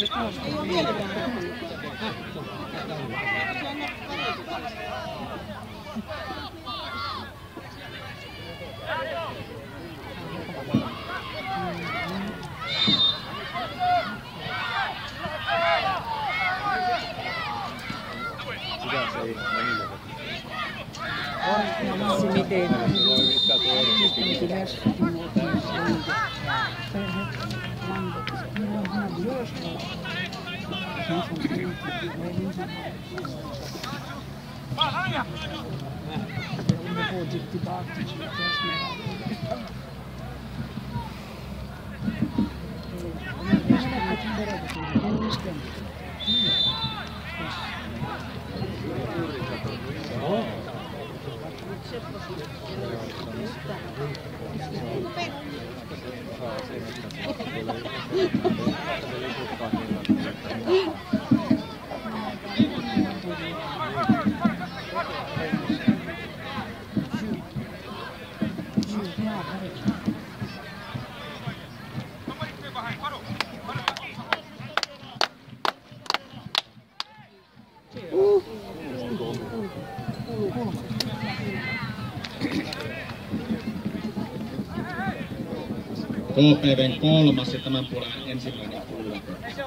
K P V:n kolmas ja tämän puolen ensimmäinen kuulla.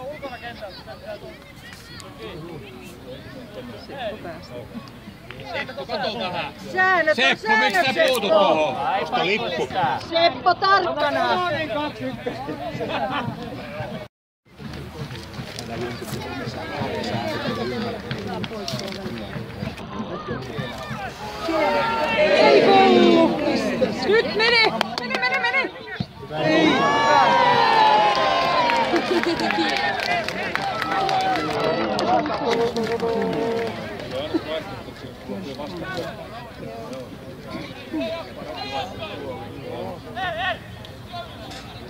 Seppo, kato vähän. Säännöt on Seppo, miksi säännöt, sä puutut tohon? Osta lippu. Seppo tarkkana. Ei kuulu. Nyt meni. Meni, meni, meni. Ei.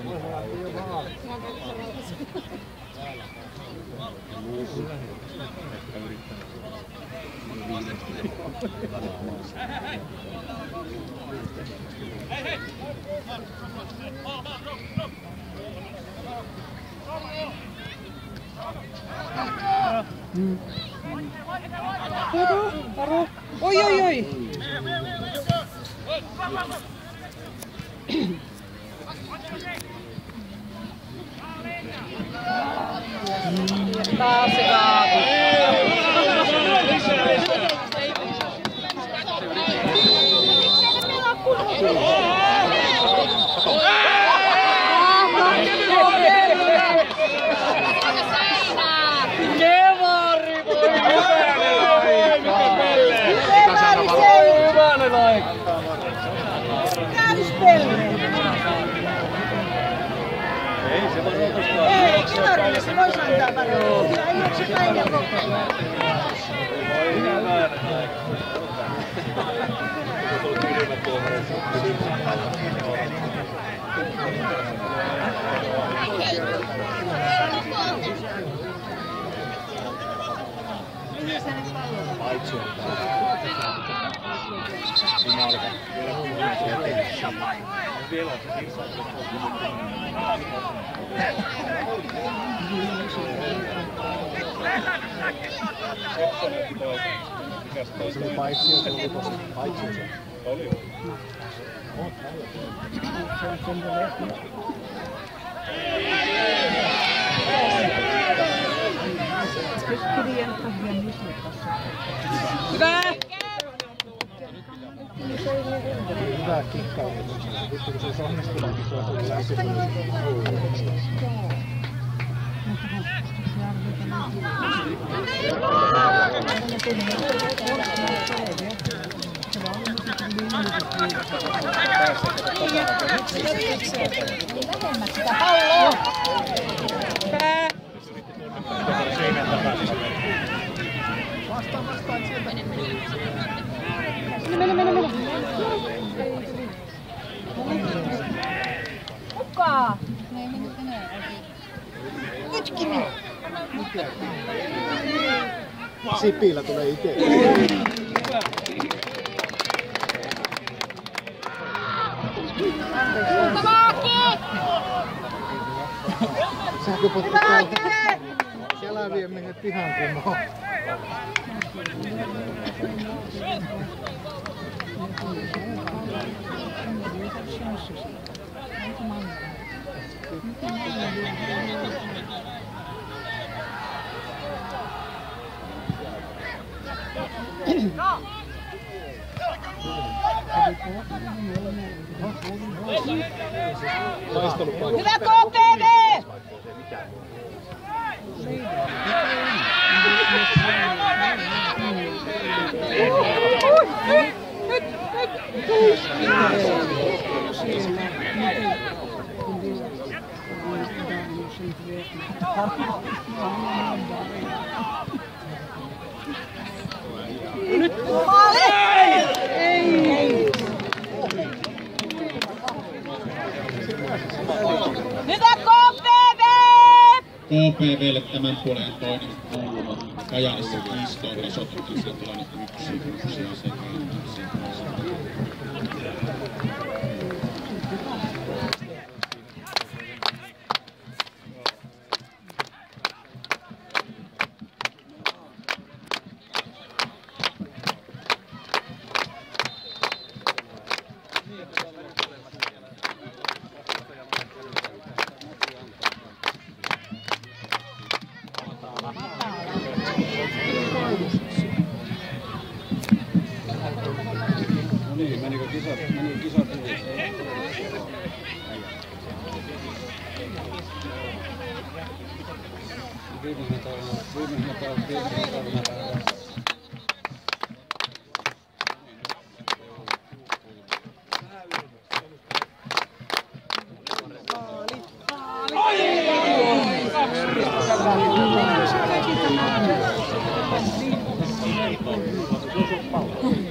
Oi, oi, oi. Taas se kaatui. Kevari voi hyvänen aika. Käynnispelle. Ei se varoituskaan. Ei, eikö se tarvitse? Se voisi antaa varoituksia. Ei ole se päin ja koko ajan. Voi hyvänen aika. Tuo kylmä tuohon. Paitsi on finaalika. Vielä on se kisassa. Se oli paitsi on se oli tosta. Paitsi on se. Oli. Hyvä! Hyvä kikkaus. Vittu kun se olisi onnistunut, niin se olisi ollut läpi. Vähemmät sitä palloa! Hyvä! Vastaan, vastaan sieltä. Mene, mene, mene! Kuka? Nytkin! Sipilä tulee itse. Sähköpotti täällä. Siellä vie meidät pihan kumoon. Hyvä K P V! Nyt! Hyvä K P V! K P V:lle tämän puolen toinen kuuluva. Kajaanissa kiistoilla sotkissa tilanne yksi yksi ja se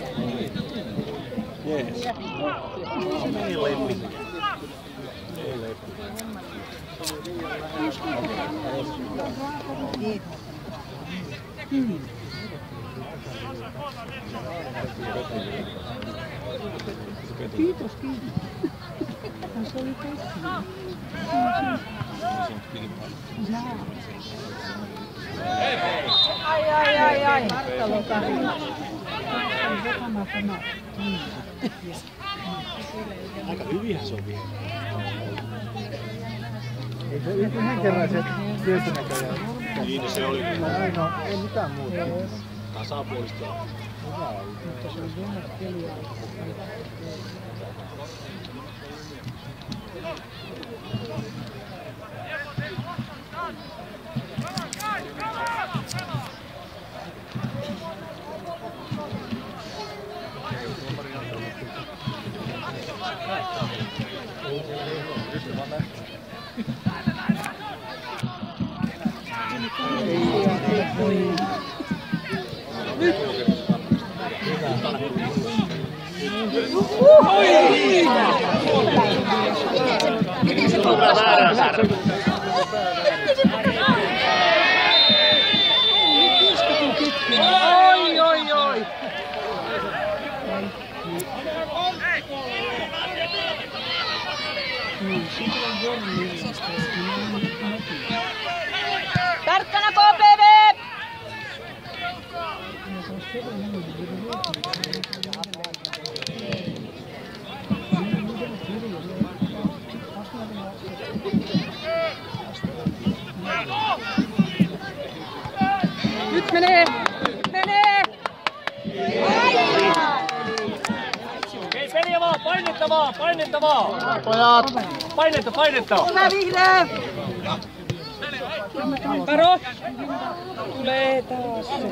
Jees. Se meni lemmin. Ei lemmin. Kiitos, kiitos. Se oli tässä. Ai, ai, ai, ai. Aika hyvihän se on vielä. Ei se yhden kerran se syötynäköjään. Niin se oli. No, ei mitään muuta. Tasapuolista. Mutta se on jännä peliä. Miten se tulee väärään särmään? Oi, oi, oi. Tarkkana K P V! Nyt menee! Menee! Hei, peliä vaan, painetta vaan, painetta vaan! Pojat! Painetta, painetta! Hyvä vihreä! Karo! Tulee taas se.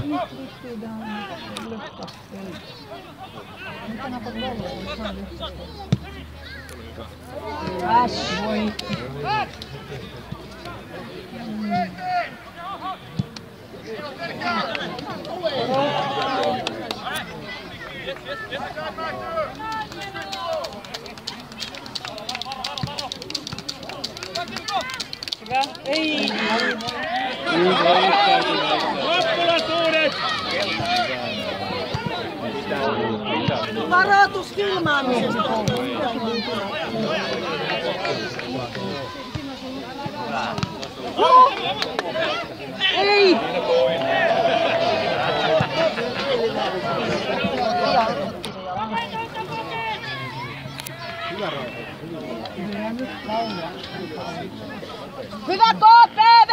Äs, voi. Hyvä. Ei. Loppulasuudet! Varoitus filmaamisesta. Ei. Hyvä K P V!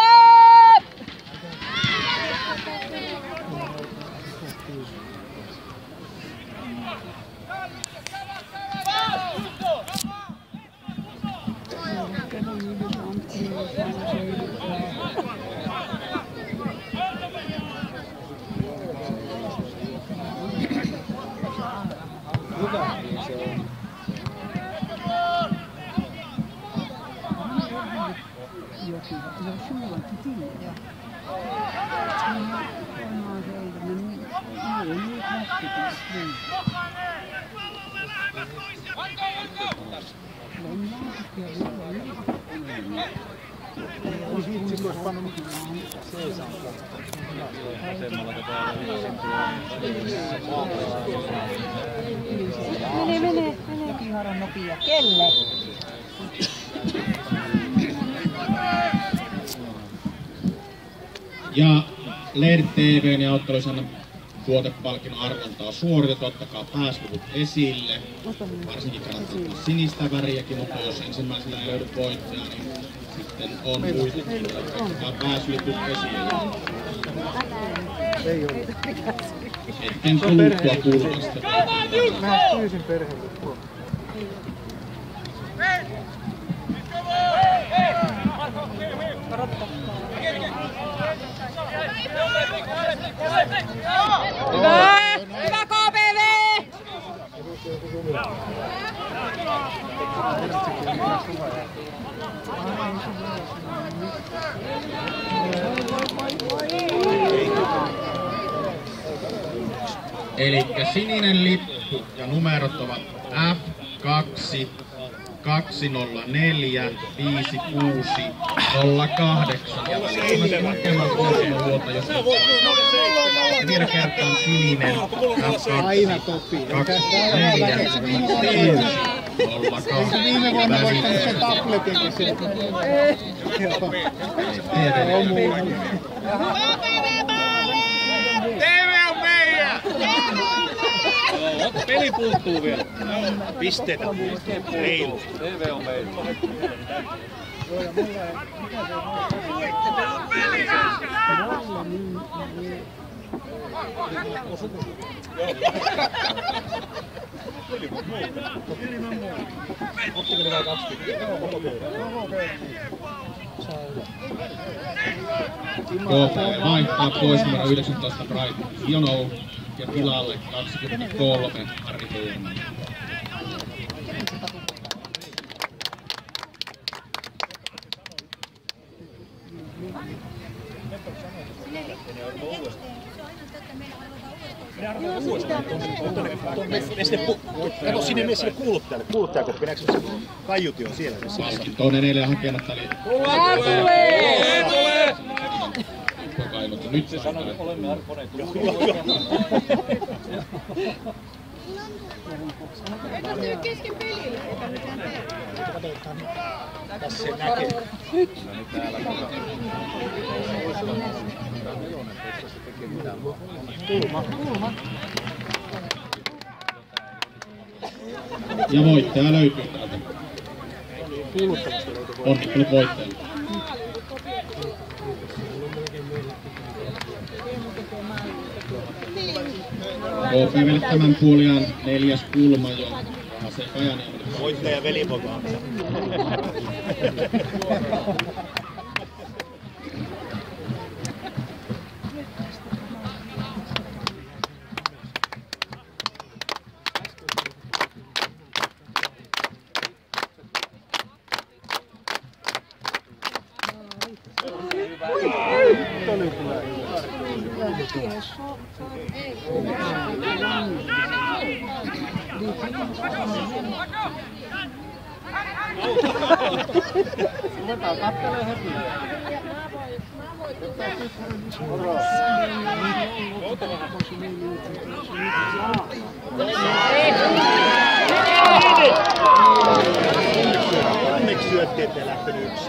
Sitten olisi pannut seisaan. Mene, mene, mene. Kiharan nopea. Kelle? Ja L E D T V:n ja otteluisan tuotepalkinnon arvontaa suoritettu, ottakaa pääsyliput esille. Varsinkin kannattaa ottaa sinistä väriäkin, mutta jos ensimmäisellä ei löydy voittajaa, niin sitten on muitakin. Ottakaa pääsyliput esille. Ei ole. Hetken kuluttua kuuluu sitten. Mä pyysin perheelle tuolla. Hyvä! Hyvä K P V! Elikkä sininen lippu ja numerot ovat F kaksi kaksi nolla neljä viisi kuusi nolla kahdeksan. Ja hakemaan kuusi vuotta, jos on vielä kertaan sininen. Aina Topi. kaksi neljä viisi nolla kahdeksan. Viime vuonna voittanut sen tabletinkin sieltä. Joo. T V on meidän! Joo, peli puuttuu vielä. Pisteitä. Reilu. T V on meillä. Ottiko ne vai kaksikymmentä? K P V vaihtaa pois numero yhdeksäntoista Bright Jonou ja tilalle kaksikymmentäkolme Harri Heerman. Kato sinne mene sinne kuuluttajalle. Kuuluttajakoppi, näetkö se kaiuti on siellä? Palkintoon edelleen hakematta eli... Tulee! Tulee! Kaivotta nyt Se sanoi, että olemme arkoneet. Joo, joo, joo. Ei tästä nyt kesken pelille, eikä mitään tehdä. Tässä se näkee. Kulma, kulma. Ja voittaja löytyy täältä. Kuuluttavasti löytyy voittaa. Onnittelut voittajalle. K P V:lle tämän puoliaan neljäs kulma jo. Ase Kajani. Voittaja velipokaansa. Ruvetaan kattelemaan heti. Onneksi syötti, ettei lähtenyt yksin.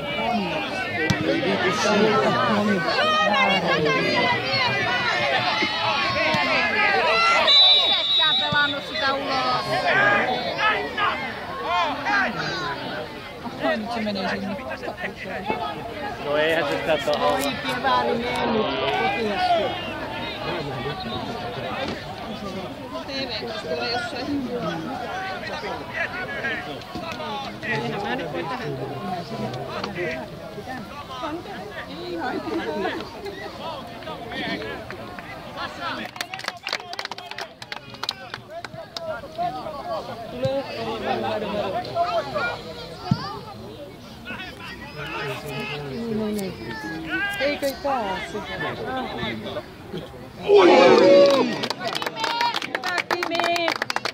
Itsekään pelannut sitä ulos. Nyt se menee sinne. No eihän se sitä tahaa. Oi, kiväällinen nyt kotiassa. T V-kossa tulee jossain. Eihän mä nyt voi tähän. Ei haittaa. Tulee eikö pääse? Oi! Kimi!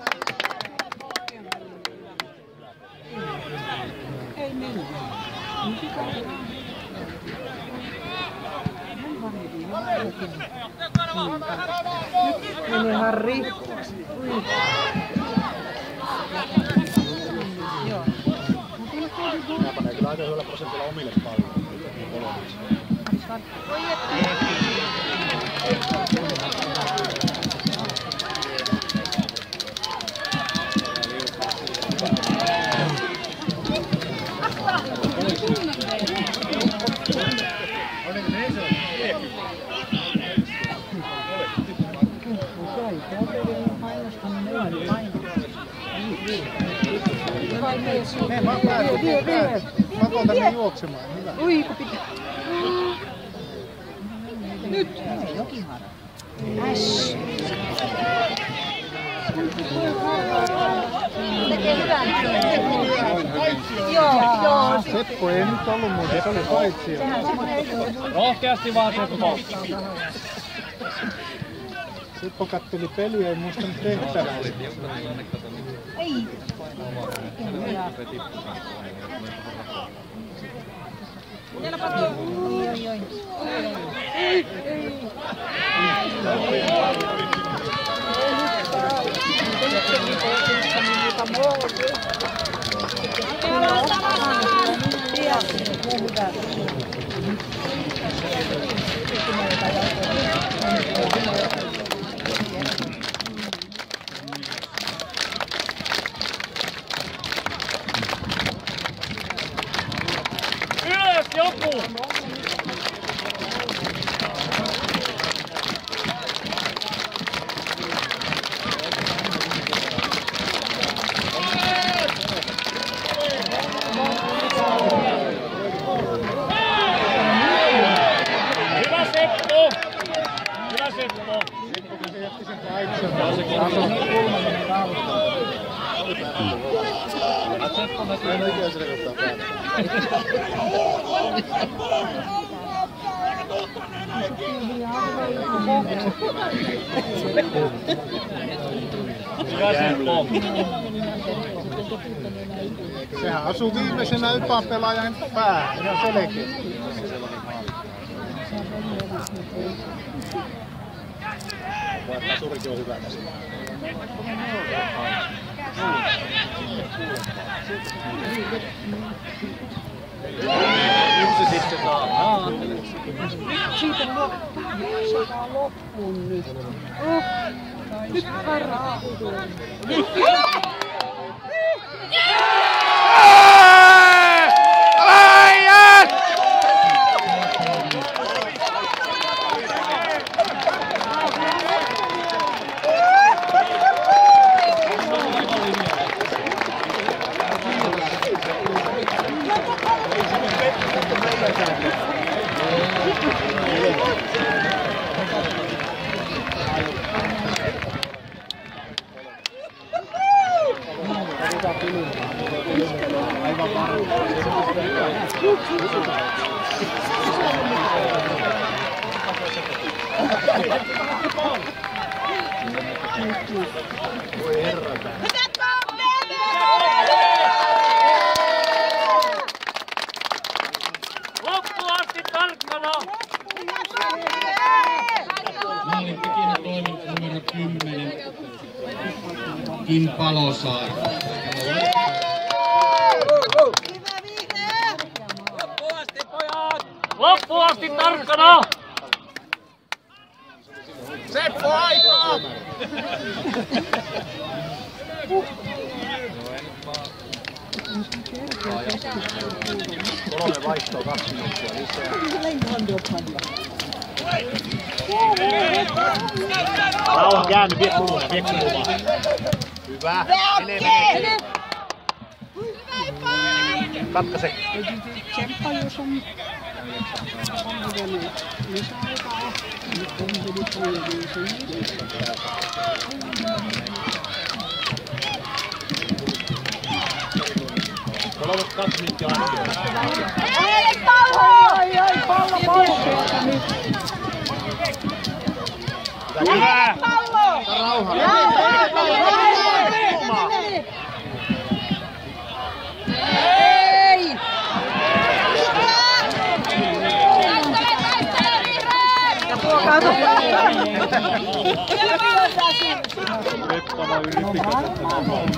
Ei mene. Mene Harri. Joo. Minä panen kyllä aika hyvällä prosentilla omille palloille. Me mä pääsen, me pääsen. Mä otan tänne juoksemaan. Hyvä. Ui, kun pitää. Nyt. Jokihara. Äsh. Tekee hyvää. Joo, joo. Seppo ei nyt ollut muuten, se oli paitsio. Rohkeasti vaan Seppo. Seppo katteli peliä, ei muistanut tehtävää. Ei. Ylös joku! Hyvä Seppo! Hyvä Seppo! Hyvä Seppo! Sehän asuu viimeisenä ypäpelaajan päähän, ihan selkeästi. Tasurikin on hyvä tässä. Yksi sitten saa. Siitä on loppu. Saadaan loppuun nyt. Oh. Nyt harrastuu. Loppuun asti tarkkana! Maalin tekijänä toinen numero kymmenen. Kim Palosaari. Loppuun asti tarkkana! Seppo aikaa! Kolme vaihtoa, kaksi minuuttia lisää. Rauha käänny, vie kulmaa, vie kulmaa. Hyvä. Mene, mene. Katkaise. Tsemppa, jos on ongelmia. Lisäaikaa. Nyt on hyvin paljon. Kolme, kaksi minuuttia aikaa. Ei pallo! Ai ai, pallo pois sieltä nyt. Hyvä! Pallo! Rauha. Ei! Kato! Reppana yritti katsomaan.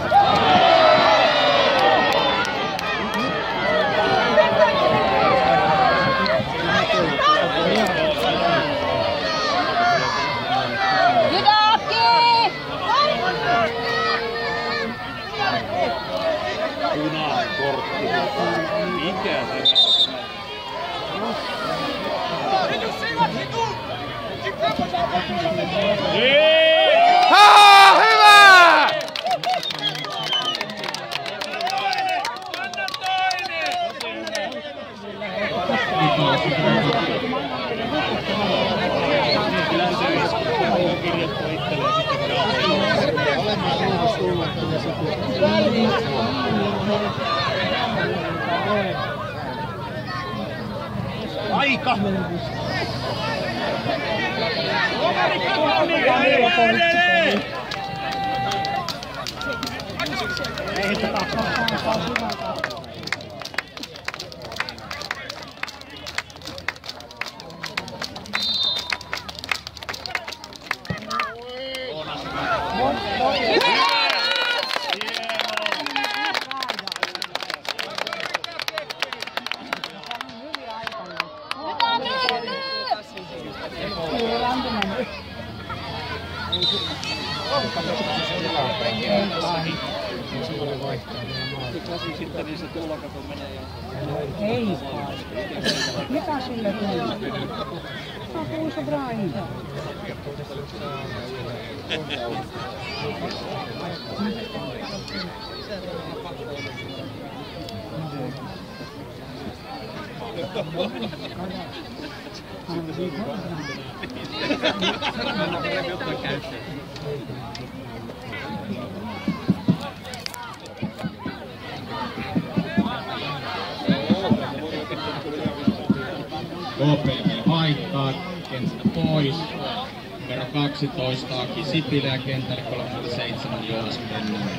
Punainen kortti. Mikä se? Haa, hyvä! Aika! Ei se tapaa. Sitten niin se tulokato menee ja... Ei. Mitä sille tuli? Apuu se Brian. K P V vaihtaa kentältä pois. Numero kaksitoista Aki Sipilä ja kentälle kolmekymmentäseitsemän Joonas Myllymäki.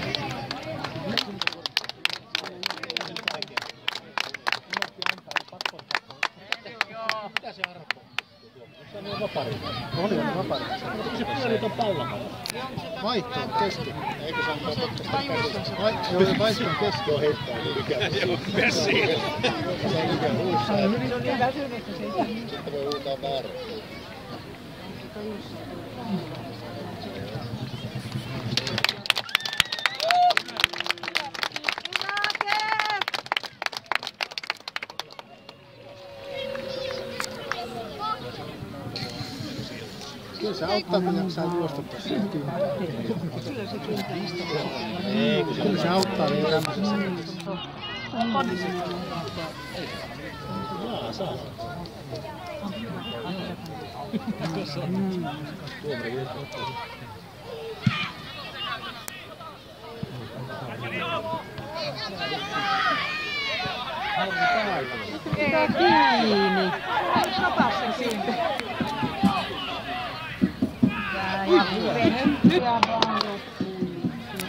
Mitä se arvoo? Se on vapari. Oli on vapari. Se pyörii ton pallon. Vaihtoon keski. Eikö se antaa potkaista käsissä? Vaihtoon keski on heittää. Joo, pessiin. Se on ikään uusi. Se on niin väsynyt, että se ei... Sitten voi huutaa väärä. Kyllä se auttaa, kun jaksaa juosta tässä kynteen. Ei, kyllä se auttaa vielä tämmöisessä hetkessä. Jaa, saa. Pitää kiinni. Ota sen siitä. Ja vettyä vaan loppuun.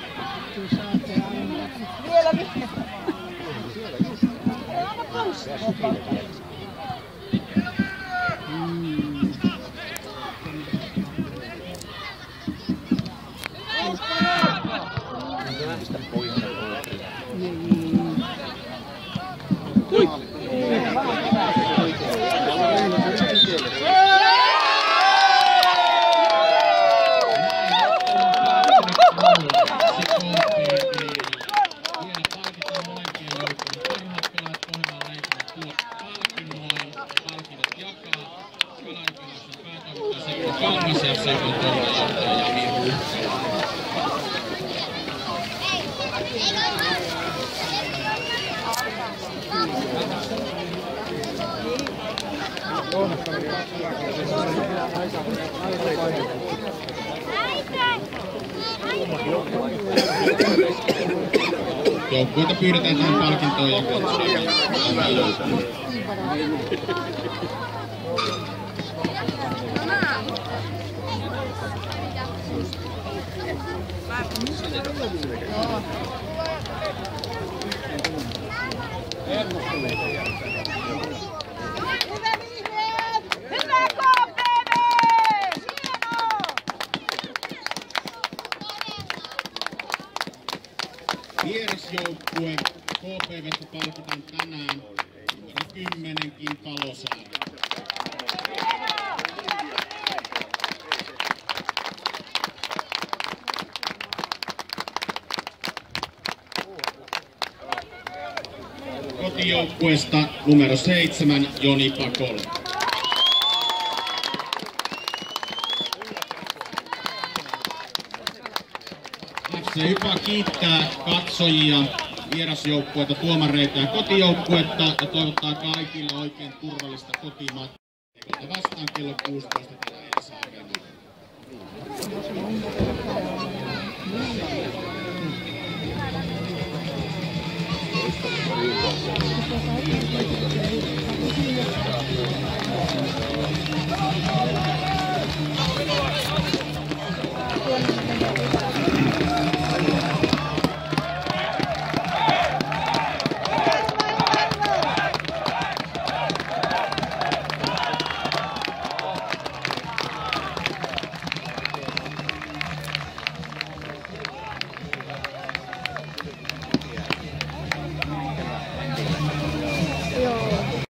Vielä vielä. Ei anna pois. Joukkueita pyydetään tähän palkintoon ja vierasjoukkue K P V:stä palkitaan tänään numero kymmenenkin Palosaari. Kotijoukkueesta numero seitsemän Joni Pakola. F C Ypa kiittää katsojia, vierasjoukkuetta, tuomareita ja kotijoukkuetta ja toivottaa kaikille oikein turvallista kotimatkaa. Vastaan kello kuusitoista tänään Elsa Areena.